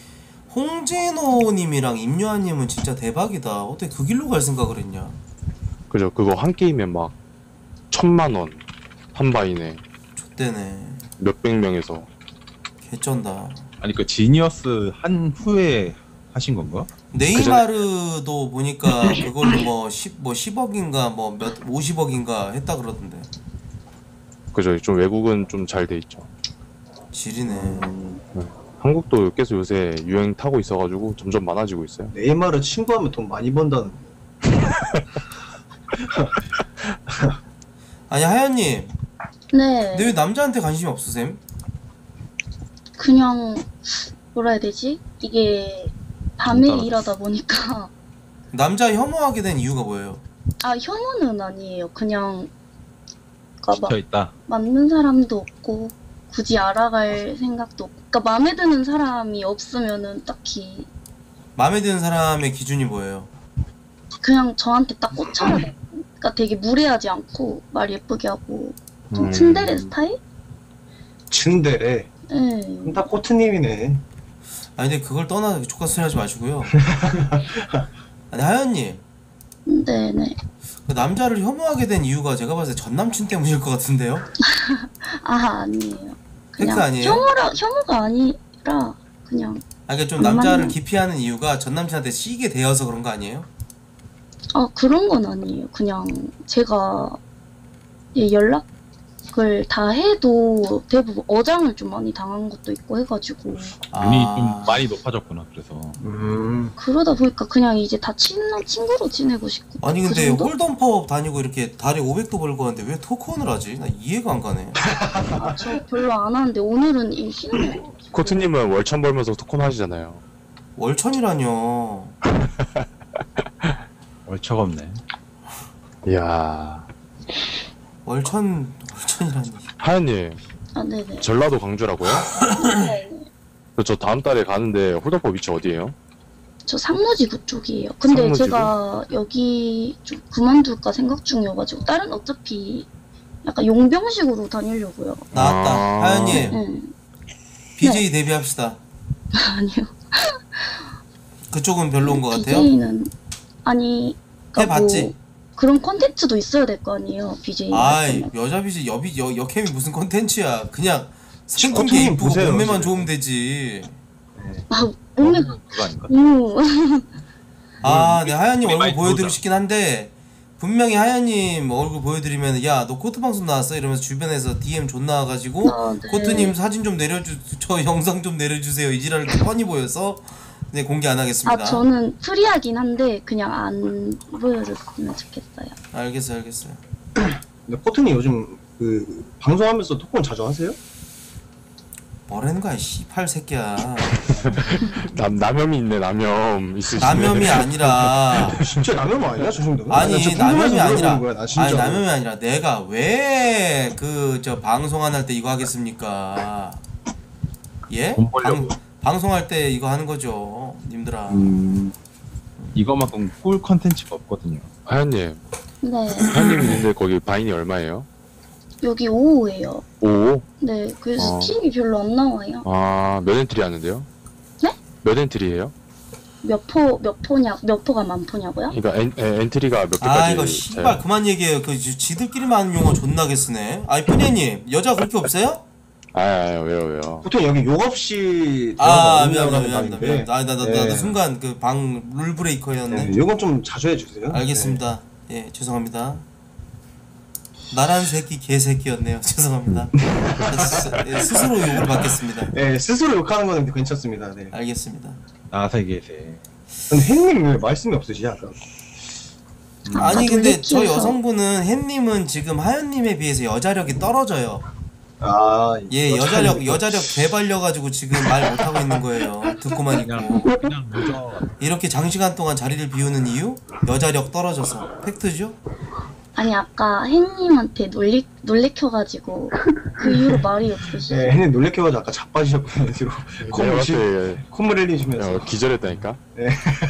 [SPEAKER 1] 홍진호님이랑 임요한님은 진짜 대박이다. 어떻게 그 길로 갈 생각을 했냐?
[SPEAKER 3] 그죠? 그거 한 게임에 막 1,000만 원 한 바이네.
[SPEAKER 1] 좆대네.
[SPEAKER 3] 몇백 명에서.
[SPEAKER 1] 개쩐다.
[SPEAKER 14] 아니 그 지니어스 한 후에 하신 건가?
[SPEAKER 1] 네이마르도 보니까 그걸로 뭐 10억인가 뭐 몇 50억인가 했다 그러던데.
[SPEAKER 3] 그죠? 좀 외국은 좀 잘 돼 있죠.
[SPEAKER 1] 지리네.
[SPEAKER 3] 한국도 계속 요새 유행 타고 있어가지고 점점 많아지고 있어요.
[SPEAKER 8] 네이마르 친구하면 돈 많이 번다는.
[SPEAKER 1] 아니 하연님.
[SPEAKER 13] 네.
[SPEAKER 1] 근데 왜 남자한테 관심이 없으셈?
[SPEAKER 13] 그냥 뭐라 해야 되지? 이게 밤에 일하다 보니까
[SPEAKER 1] 남자 혐오하게 된 이유가 뭐예요?
[SPEAKER 13] 아 혐오는 아니에요. 그냥 그러니까 막
[SPEAKER 14] 있다.
[SPEAKER 13] 맞는 사람도 없고 굳이 알아갈 생각도 없고 그러니까 마음에 드는 사람이 없으면은 딱히
[SPEAKER 1] 마음에 드는 사람의 기준이 뭐예요?
[SPEAKER 13] 그냥 저한테 딱 꽂혀야 돼. 그러니까 되게 무례하지 않고 말 예쁘게 하고 좀
[SPEAKER 8] 음.
[SPEAKER 13] 츤데레 스타일?
[SPEAKER 8] 츤데레.
[SPEAKER 13] 네.
[SPEAKER 8] 다 코트님이네.
[SPEAKER 1] 아니 근데 그걸 떠나 족같은 소리 하지 마시고요. 아니 하연님.
[SPEAKER 13] 네네.
[SPEAKER 1] 그 남자를 혐오하게 된 이유가 제가 봤을 때 전 남친 때문일 것 같은데요?
[SPEAKER 13] 아 아니에요.
[SPEAKER 1] 팩트 아니에요?
[SPEAKER 13] 혐오가 아니라 그냥
[SPEAKER 1] 아 그러니까 좀
[SPEAKER 13] 안
[SPEAKER 1] 남자를
[SPEAKER 13] 맞는-
[SPEAKER 1] 기피하는 이유가 전 남친한테 씌게 되어서 그런 거 아니에요?
[SPEAKER 13] 아 그런 건 아니에요. 그냥 제가 연락을 다 해도 대부분 어장을 좀 많이 당한 것도 있고 해가지고
[SPEAKER 14] 눈이 좀 많이 높아졌구나. 그래서
[SPEAKER 13] 그러다 보니까 그냥 이제 다 친구로 지내고 싶고
[SPEAKER 1] 아니
[SPEAKER 13] 그
[SPEAKER 1] 근데
[SPEAKER 13] 정도?
[SPEAKER 1] 홀덤퍼 다니고 이렇게 달에 500도 벌고 하는데 왜 토크온을 하지? 나 이해가 안 가네.
[SPEAKER 13] 아, 저 별로 안 하는데 오늘은 일 쉬는 거.
[SPEAKER 3] 코트님은 월천 벌면서 토큰 하시잖아요.
[SPEAKER 1] 월천이라뇨.
[SPEAKER 14] 얼척 없네.
[SPEAKER 3] 이야.
[SPEAKER 1] 월천이라니.
[SPEAKER 3] 하연님,
[SPEAKER 13] 아, 네네.
[SPEAKER 3] 전라도 광주라고요?
[SPEAKER 13] 네.
[SPEAKER 3] 저 다음 달에 가는데 홀더퍼 위치 어디예요?
[SPEAKER 13] 저 상무지구 쪽이에요. 근데
[SPEAKER 3] 상무지구?
[SPEAKER 13] 제가 여기 좀 그만둘까 생각 중이어가지고 다른 어차피 약간 용병식으로 다니려고요.
[SPEAKER 1] 나왔다.
[SPEAKER 3] 아.
[SPEAKER 1] 하연님
[SPEAKER 13] 네.
[SPEAKER 1] BJ 데뷔합시다.
[SPEAKER 13] 아니요.
[SPEAKER 1] 그쪽은 별로인 것 같아요?
[SPEAKER 13] BJ는 아니 그러니까
[SPEAKER 1] 해봤지?
[SPEAKER 13] 뭐 그런 콘텐츠도 있어야 될 거 아니에요. BJ.
[SPEAKER 1] 아이 여자 BJ 여캠이 무슨 컨텐츠야. 그냥 생긴 게
[SPEAKER 8] 코트님
[SPEAKER 1] 이쁘고
[SPEAKER 8] 보세요,
[SPEAKER 1] 몸매만
[SPEAKER 8] 지금.
[SPEAKER 1] 좋으면 되지.
[SPEAKER 13] 아 몸매.
[SPEAKER 14] 그거 아닌가?
[SPEAKER 1] 아, 네 하연님 얼굴 보여드리고 싶긴 한데 분명히 하연님 얼굴 보여드리면 야 너 코트 방송 나왔어? 이러면서 주변에서 DM 존나 와가지고
[SPEAKER 13] 아, 네.
[SPEAKER 1] 코트님 사진 좀 저 영상 좀 내려주세요 이 지랄 이렇게 뻔히 보여서 네 공개 안 하겠습니다.
[SPEAKER 13] 아 저는 프리하긴 한데 그냥 안 보여줬으면 좋겠어요.
[SPEAKER 1] 알겠어요.
[SPEAKER 8] 근데 포트님 요즘 그 방송하면서 토크는 자주 하세요?
[SPEAKER 1] 뭐라는 거야 씨팔 새끼야.
[SPEAKER 3] 남염이 있네, 남염. 있으시네.
[SPEAKER 1] 남염이 아니라
[SPEAKER 8] 진짜 남염 아니야 저 정도면?
[SPEAKER 1] 아니
[SPEAKER 8] 나 진짜
[SPEAKER 1] 남염이
[SPEAKER 8] 궁금해서
[SPEAKER 1] 아니라
[SPEAKER 8] 물어보는 거야, 나 진짜로.
[SPEAKER 1] 아니 남염이 아니라 내가 왜 그 저 방송 안 할 때 이거 하겠습니까? 예?
[SPEAKER 14] 돈 벌려고.
[SPEAKER 1] 방송할 때 이거 하는 거죠, 님들아.
[SPEAKER 14] 이거만큼 꿀 컨텐츠가 없거든요.
[SPEAKER 3] 하연님,
[SPEAKER 13] 네.
[SPEAKER 3] 하연님 있는데 거기 바인이 얼마예요?
[SPEAKER 13] 여기 5호예요.
[SPEAKER 3] 5?
[SPEAKER 13] 네. 그래서
[SPEAKER 3] 어.
[SPEAKER 13] 스팀이 별로 안 나와요.
[SPEAKER 3] 아, 몇 엔트리 하는데요?
[SPEAKER 13] 네?
[SPEAKER 3] 몇 엔트리예요?
[SPEAKER 13] 몇 포가 만포냐고요?
[SPEAKER 3] 그러니까 엔트리가 몇 개까지?
[SPEAKER 1] 아 이거 씨발 그만 얘기해요. 그 지들끼리만 하는 용어 존나게 쓰네. 아니 푸니님 여자 그렇게 없어요?
[SPEAKER 3] 왜요?
[SPEAKER 8] 보통 여기 욕 없이
[SPEAKER 1] 아
[SPEAKER 8] 대화가
[SPEAKER 1] 미안.
[SPEAKER 8] 없는 방인데.
[SPEAKER 1] 나도
[SPEAKER 8] 네.
[SPEAKER 1] 순간 그 방 룰 브레이커였네.
[SPEAKER 8] 네, 요건 좀 자주 해주세요.
[SPEAKER 1] 알겠습니다. 예 죄송합니다. 나란 새끼 개새끼였네요. 죄송합니다. 예, 스스로 욕을 받겠습니다.
[SPEAKER 8] 네, 스스로 욕하는 거는 괜찮습니다. 네.
[SPEAKER 1] 알겠습니다.
[SPEAKER 14] 나사 계세.
[SPEAKER 8] 근데 햇님 왜 말씀이 없으시지 아까?
[SPEAKER 1] 아니 근데 저
[SPEAKER 13] 놀래키워서.
[SPEAKER 1] 여성분은 햇님은 지금 하연님에 비해서 여자력이 떨어져요.
[SPEAKER 8] 아,
[SPEAKER 1] 예 여자력 개발려가지고 지금 말 못하고 있는 거예요. 듣고만 있고.
[SPEAKER 14] 그냥 여자.
[SPEAKER 1] 이렇게 장시간 동안 자리를 비우는 이유? 여자력 떨어져서. 팩트죠?
[SPEAKER 13] 아니 아까 햇님한테 놀래켜가지고 그 이후로 말이 없으시죠.
[SPEAKER 8] 네, 햇님 놀래켜가지고 아까 자빠지셨거든요. 뒤로
[SPEAKER 3] 내가 봤을 때
[SPEAKER 8] 콧물 흘리시면서.
[SPEAKER 3] 기절했다니까?
[SPEAKER 8] 네.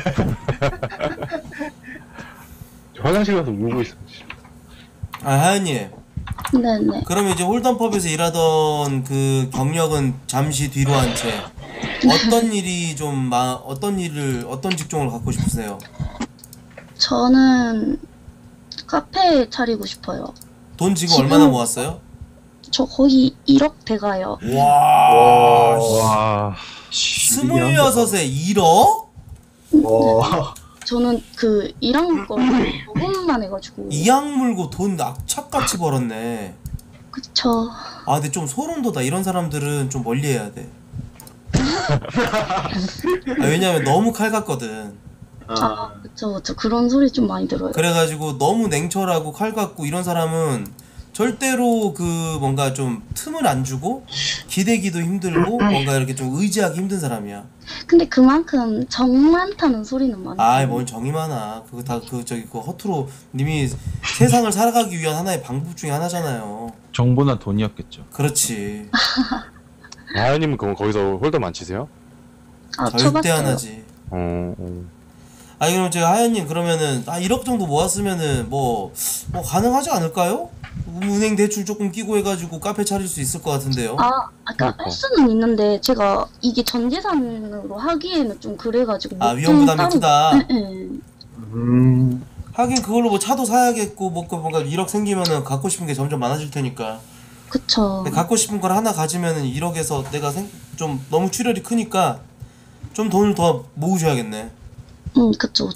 [SPEAKER 3] 화장실 가서 울고 있어.
[SPEAKER 1] 아 하연님
[SPEAKER 13] 네네.
[SPEAKER 1] 그러면 이제 홀덤펍에서 일하던 그 경력은 잠시 뒤로 한 채 어떤 일이 어떤 직종을 갖고 싶으세요?
[SPEAKER 13] 저는 카페 차리고 싶어요.
[SPEAKER 1] 돈 지금
[SPEAKER 13] 지금-
[SPEAKER 1] 얼마나 모았어요?
[SPEAKER 13] 저 거의 1억 돼가요.
[SPEAKER 1] 와. 26에 1억?
[SPEAKER 8] 와.
[SPEAKER 13] 저는 그 1학년 거 녹음만 해가지고.
[SPEAKER 1] 이악 물고 돈 악착같이 벌었네.
[SPEAKER 13] 그쵸.
[SPEAKER 1] 아 근데 좀 소름 돋아. 이런 사람들은 좀 멀리 해야 돼. 왜냐면 너무 칼 같거든.
[SPEAKER 13] 아 그쵸. 그런 소리 좀 많이 들어요.
[SPEAKER 1] 그래가지고 너무 냉철하고 칼 같고 이런 사람은 절대로 그 뭔가 좀 틈을 안 주고 기대기도 힘들고 뭔가 이렇게 좀 의지하기 힘든 사람이야.
[SPEAKER 13] 근데 그만큼 정 많다는 소리는 많이
[SPEAKER 1] 아이 뭔 정이 많아. 그거 다 그 허투루 님이 세상을 살아가기 위한 하나의 방법 중에 하나잖아요.
[SPEAKER 14] 정보나 돈이었겠죠.
[SPEAKER 1] 그렇지.
[SPEAKER 3] 하연님은 그럼 거기서 홀더 많치세요?
[SPEAKER 13] 아,
[SPEAKER 1] 절대
[SPEAKER 13] 쳐봤어요.
[SPEAKER 1] 안 하지.
[SPEAKER 3] 어.
[SPEAKER 1] 아니 그럼 제가 하연님 그러면은 1억 정도 모았으면은 뭐 가능하지 않을까요? 은행 대출 조금 끼고 해가지고 카페 차릴 수 있을 것 같은데요.
[SPEAKER 13] 아까 할 수는 있는데 제가 이게 전 재산으로 하기에는 좀 그래가지고
[SPEAKER 1] 위험 부담이 크다.
[SPEAKER 13] 네.
[SPEAKER 1] 하긴 그걸로 뭐 차도 사야겠고 뭔가 1억 생기면은 갖고 싶은 게 점점 많아질 테니까.
[SPEAKER 13] 그쵸.
[SPEAKER 1] 근데 갖고 싶은 걸 하나 가지면은 1억에서 내가 좀 너무 출혈이 크니까 좀 돈을 더 모으셔야겠네.
[SPEAKER 13] 그쵸.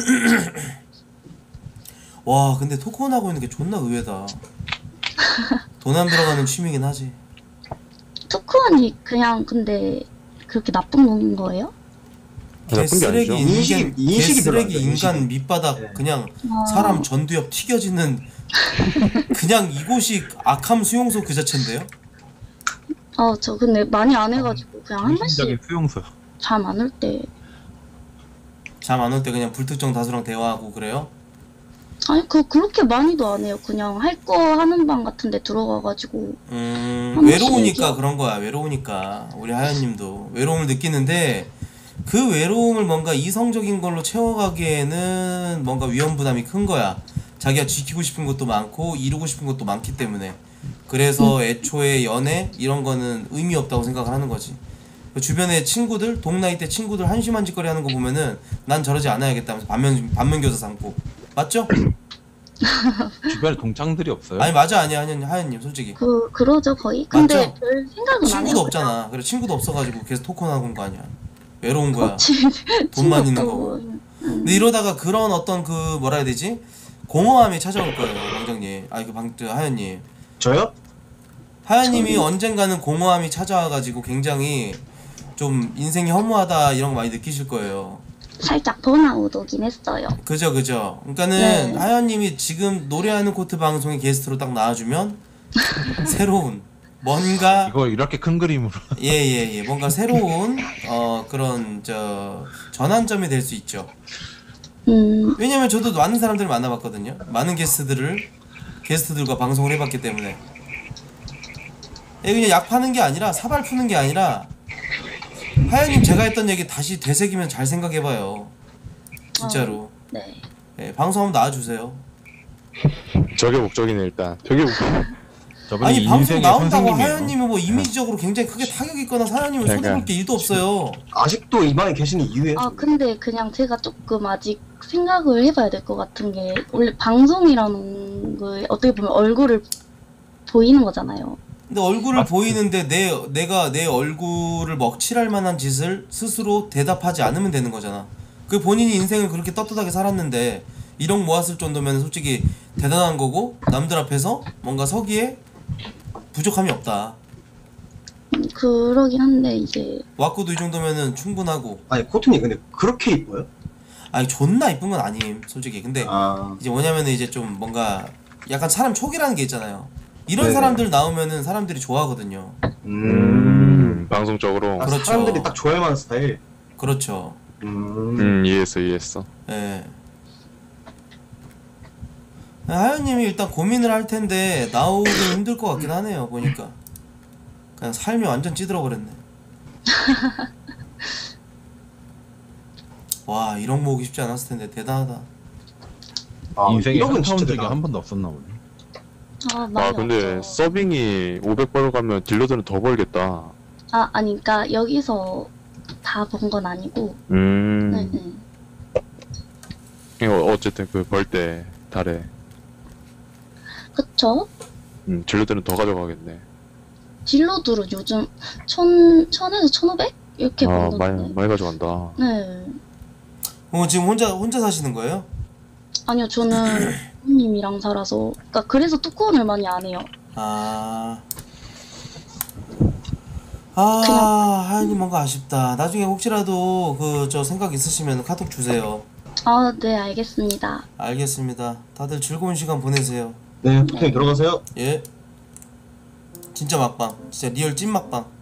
[SPEAKER 1] 와 근데 토크온 하고 있는 게 존나 의외다. 돈 안 들어가는 취미긴 하지.
[SPEAKER 13] 토크원이 그냥 근데 그렇게 나쁜 거예요?
[SPEAKER 1] 개쓰레기
[SPEAKER 8] 인식이 별로 안
[SPEAKER 1] 개쓰레기
[SPEAKER 8] 돼요,
[SPEAKER 1] 인간
[SPEAKER 8] 인식이.
[SPEAKER 1] 밑바닥 그냥
[SPEAKER 13] 아.
[SPEAKER 1] 사람 전두엽 튀겨지는 그냥 이곳이 악함 수용소 그 자체인데요?
[SPEAKER 13] 저 근데 많이 안 해가지고 그냥 한 번씩
[SPEAKER 14] 인신적인 수용소.
[SPEAKER 13] 잠 안 올 때.
[SPEAKER 1] 잠 안 올 때 그냥 불특정 다수랑 대화하고 그래요?
[SPEAKER 13] 아니 그렇게 많이도 안 해요. 그냥 할 거 하는 방 같은데 들어가가지고.
[SPEAKER 1] 외로우니까 그런 거야. 외로우니까 우리 하연님도 외로움을 느끼는데 그 외로움을 뭔가 이성적인 걸로 채워가기에는 뭔가 위험 부담이 큰 거야. 자기가 지키고 싶은 것도 많고 이루고 싶은 것도 많기 때문에. 그래서 애초에 연애 이런 거는 의미 없다고 생각을 하는 거지. 주변에 친구들, 동나이 때 친구들 한심한 짓거리 하는 거 보면은 난 저러지 않아야겠다 하면서 반면교사 삼고. 맞죠?
[SPEAKER 14] 주변에 동창들이 없어요?
[SPEAKER 1] 아니 맞아 아니야 하연님 솔직히.
[SPEAKER 13] 그러죠 거의. 근데
[SPEAKER 1] 맞죠?
[SPEAKER 13] 별 생각은 안 해요.
[SPEAKER 1] 친구도 없잖아. 그래 친구도 없어가지고 계속 토크나 하고 거 아니야. 외로운 거야.
[SPEAKER 13] 친구
[SPEAKER 1] 돈만 있는
[SPEAKER 13] 없다고.
[SPEAKER 1] 거고. 근데 이러다가 그런 어떤 그 뭐라 해야 되지? 공허함이 찾아올 거예요, 방장님. 아니 하연님.
[SPEAKER 8] 저요?
[SPEAKER 1] 하연님이 언젠가는 공허함이 찾아와가지고 굉장히 좀 인생이 허무하다 이런 거 많이 느끼실 거예요.
[SPEAKER 13] 살짝 번아웃 오긴 했어요.
[SPEAKER 1] 그죠. 그러니까는
[SPEAKER 13] 네.
[SPEAKER 1] 하연님이 지금 노래하는 코트 방송에 게스트로 딱 나와주면 새로운 뭔가
[SPEAKER 14] 이거 이렇게 큰 그림으로
[SPEAKER 1] 예 뭔가 새로운 그런 전환점이 될 수 있죠. 왜냐면 저도 많은 사람들을 만나봤거든요. 많은 게스트들과 방송을 해봤기 때문에. 그냥 약 파는 게 아니라 사발 푸는 게 아니라 하연님 제가 했던 얘기 다시 되새기면 잘 생각해봐요. 진짜로.
[SPEAKER 13] 네.
[SPEAKER 1] 네, 방송 한번 나와주세요.
[SPEAKER 3] 저게 목적이네 일단. 저게
[SPEAKER 1] 아니 방송 나온다고 하연님은 뭐 이미지적으로 굉장히 크게 타격이 있거나 사연님은 손해볼 게 1도 없어요.
[SPEAKER 8] 아직도 이 방에 계시는 이유에.
[SPEAKER 13] 근데 그냥 제가 조금 아직 생각을 해봐야 될 것 같은 게 원래 방송이라는 거 어떻게 보면 얼굴을 보이는 거잖아요.
[SPEAKER 1] 근데 얼굴을 보이는데 내가 내 얼굴을 먹칠할 만한 짓을 스스로 대답하지 않으면 되는 거잖아. 그 본인이 인생을 그렇게 떳떳하게 살았는데 1억 모았을 정도면 솔직히 대단한 거고 남들 앞에서 뭔가 서기에 부족함이 없다.
[SPEAKER 13] 그러긴 한데 이제
[SPEAKER 1] 왁구도 이 정도면은 충분하고.
[SPEAKER 8] 아니 코튼이 근데 그렇게 이뻐요?
[SPEAKER 1] 아니 존나 이쁜 건 아님 솔직히. 근데 이제 뭐냐면은 이제 좀 뭔가 약간 사람 촉이라는 게 있잖아요. 이런
[SPEAKER 3] 네.
[SPEAKER 1] 사람들 나오면은 사람들이 좋아하거든요.
[SPEAKER 3] 방송적으로.
[SPEAKER 1] 그렇죠.
[SPEAKER 8] 사람들이 딱 좋아할 만한 스타일.
[SPEAKER 1] 그렇죠.
[SPEAKER 3] 이해했어.
[SPEAKER 1] 예. 하연님이 일단 고민을 할 텐데 나오기 힘들 것 같긴 하네요. 보니까 그냥 삶이 완전 찌들어 버렸네. 와 1억 모으기 쉽지 않았을 텐데 대단하다.
[SPEAKER 14] 인생에
[SPEAKER 8] 이런 건
[SPEAKER 14] 한타운
[SPEAKER 8] 진짜
[SPEAKER 14] 적이 한 번도 없었나 보네.
[SPEAKER 3] 근데 서빙이 500 벌어가면 딜러들은 더 벌겠다.
[SPEAKER 13] 아니 그러니까 여기서 다 본 건 아니고. 네.
[SPEAKER 3] 이거 어쨌든 그 벌 때 달에.
[SPEAKER 13] 그쵸?
[SPEAKER 3] 딜러들은 더 가져가겠네.
[SPEAKER 13] 딜러들은 요즘 1000에서 1500? 이렇게 벌던데.
[SPEAKER 3] 많이 가져간다.
[SPEAKER 13] 네.
[SPEAKER 1] 지금 혼자 사시는 거예요?
[SPEAKER 13] 아니요, 저는 부모님이랑 살아서, 그러니까 그래서 투콘을 많이 안 해요.
[SPEAKER 1] 하연님 뭔가 아쉽다. 나중에 혹시라도 저 생각 있으시면 카톡 주세요.
[SPEAKER 13] 네, 알겠습니다.
[SPEAKER 1] 알겠습니다. 다들 즐거운 시간 보내세요.
[SPEAKER 8] 네, 코튼이 들어가세요.
[SPEAKER 1] 예. 진짜 막방. 진짜 리얼 찐 막방.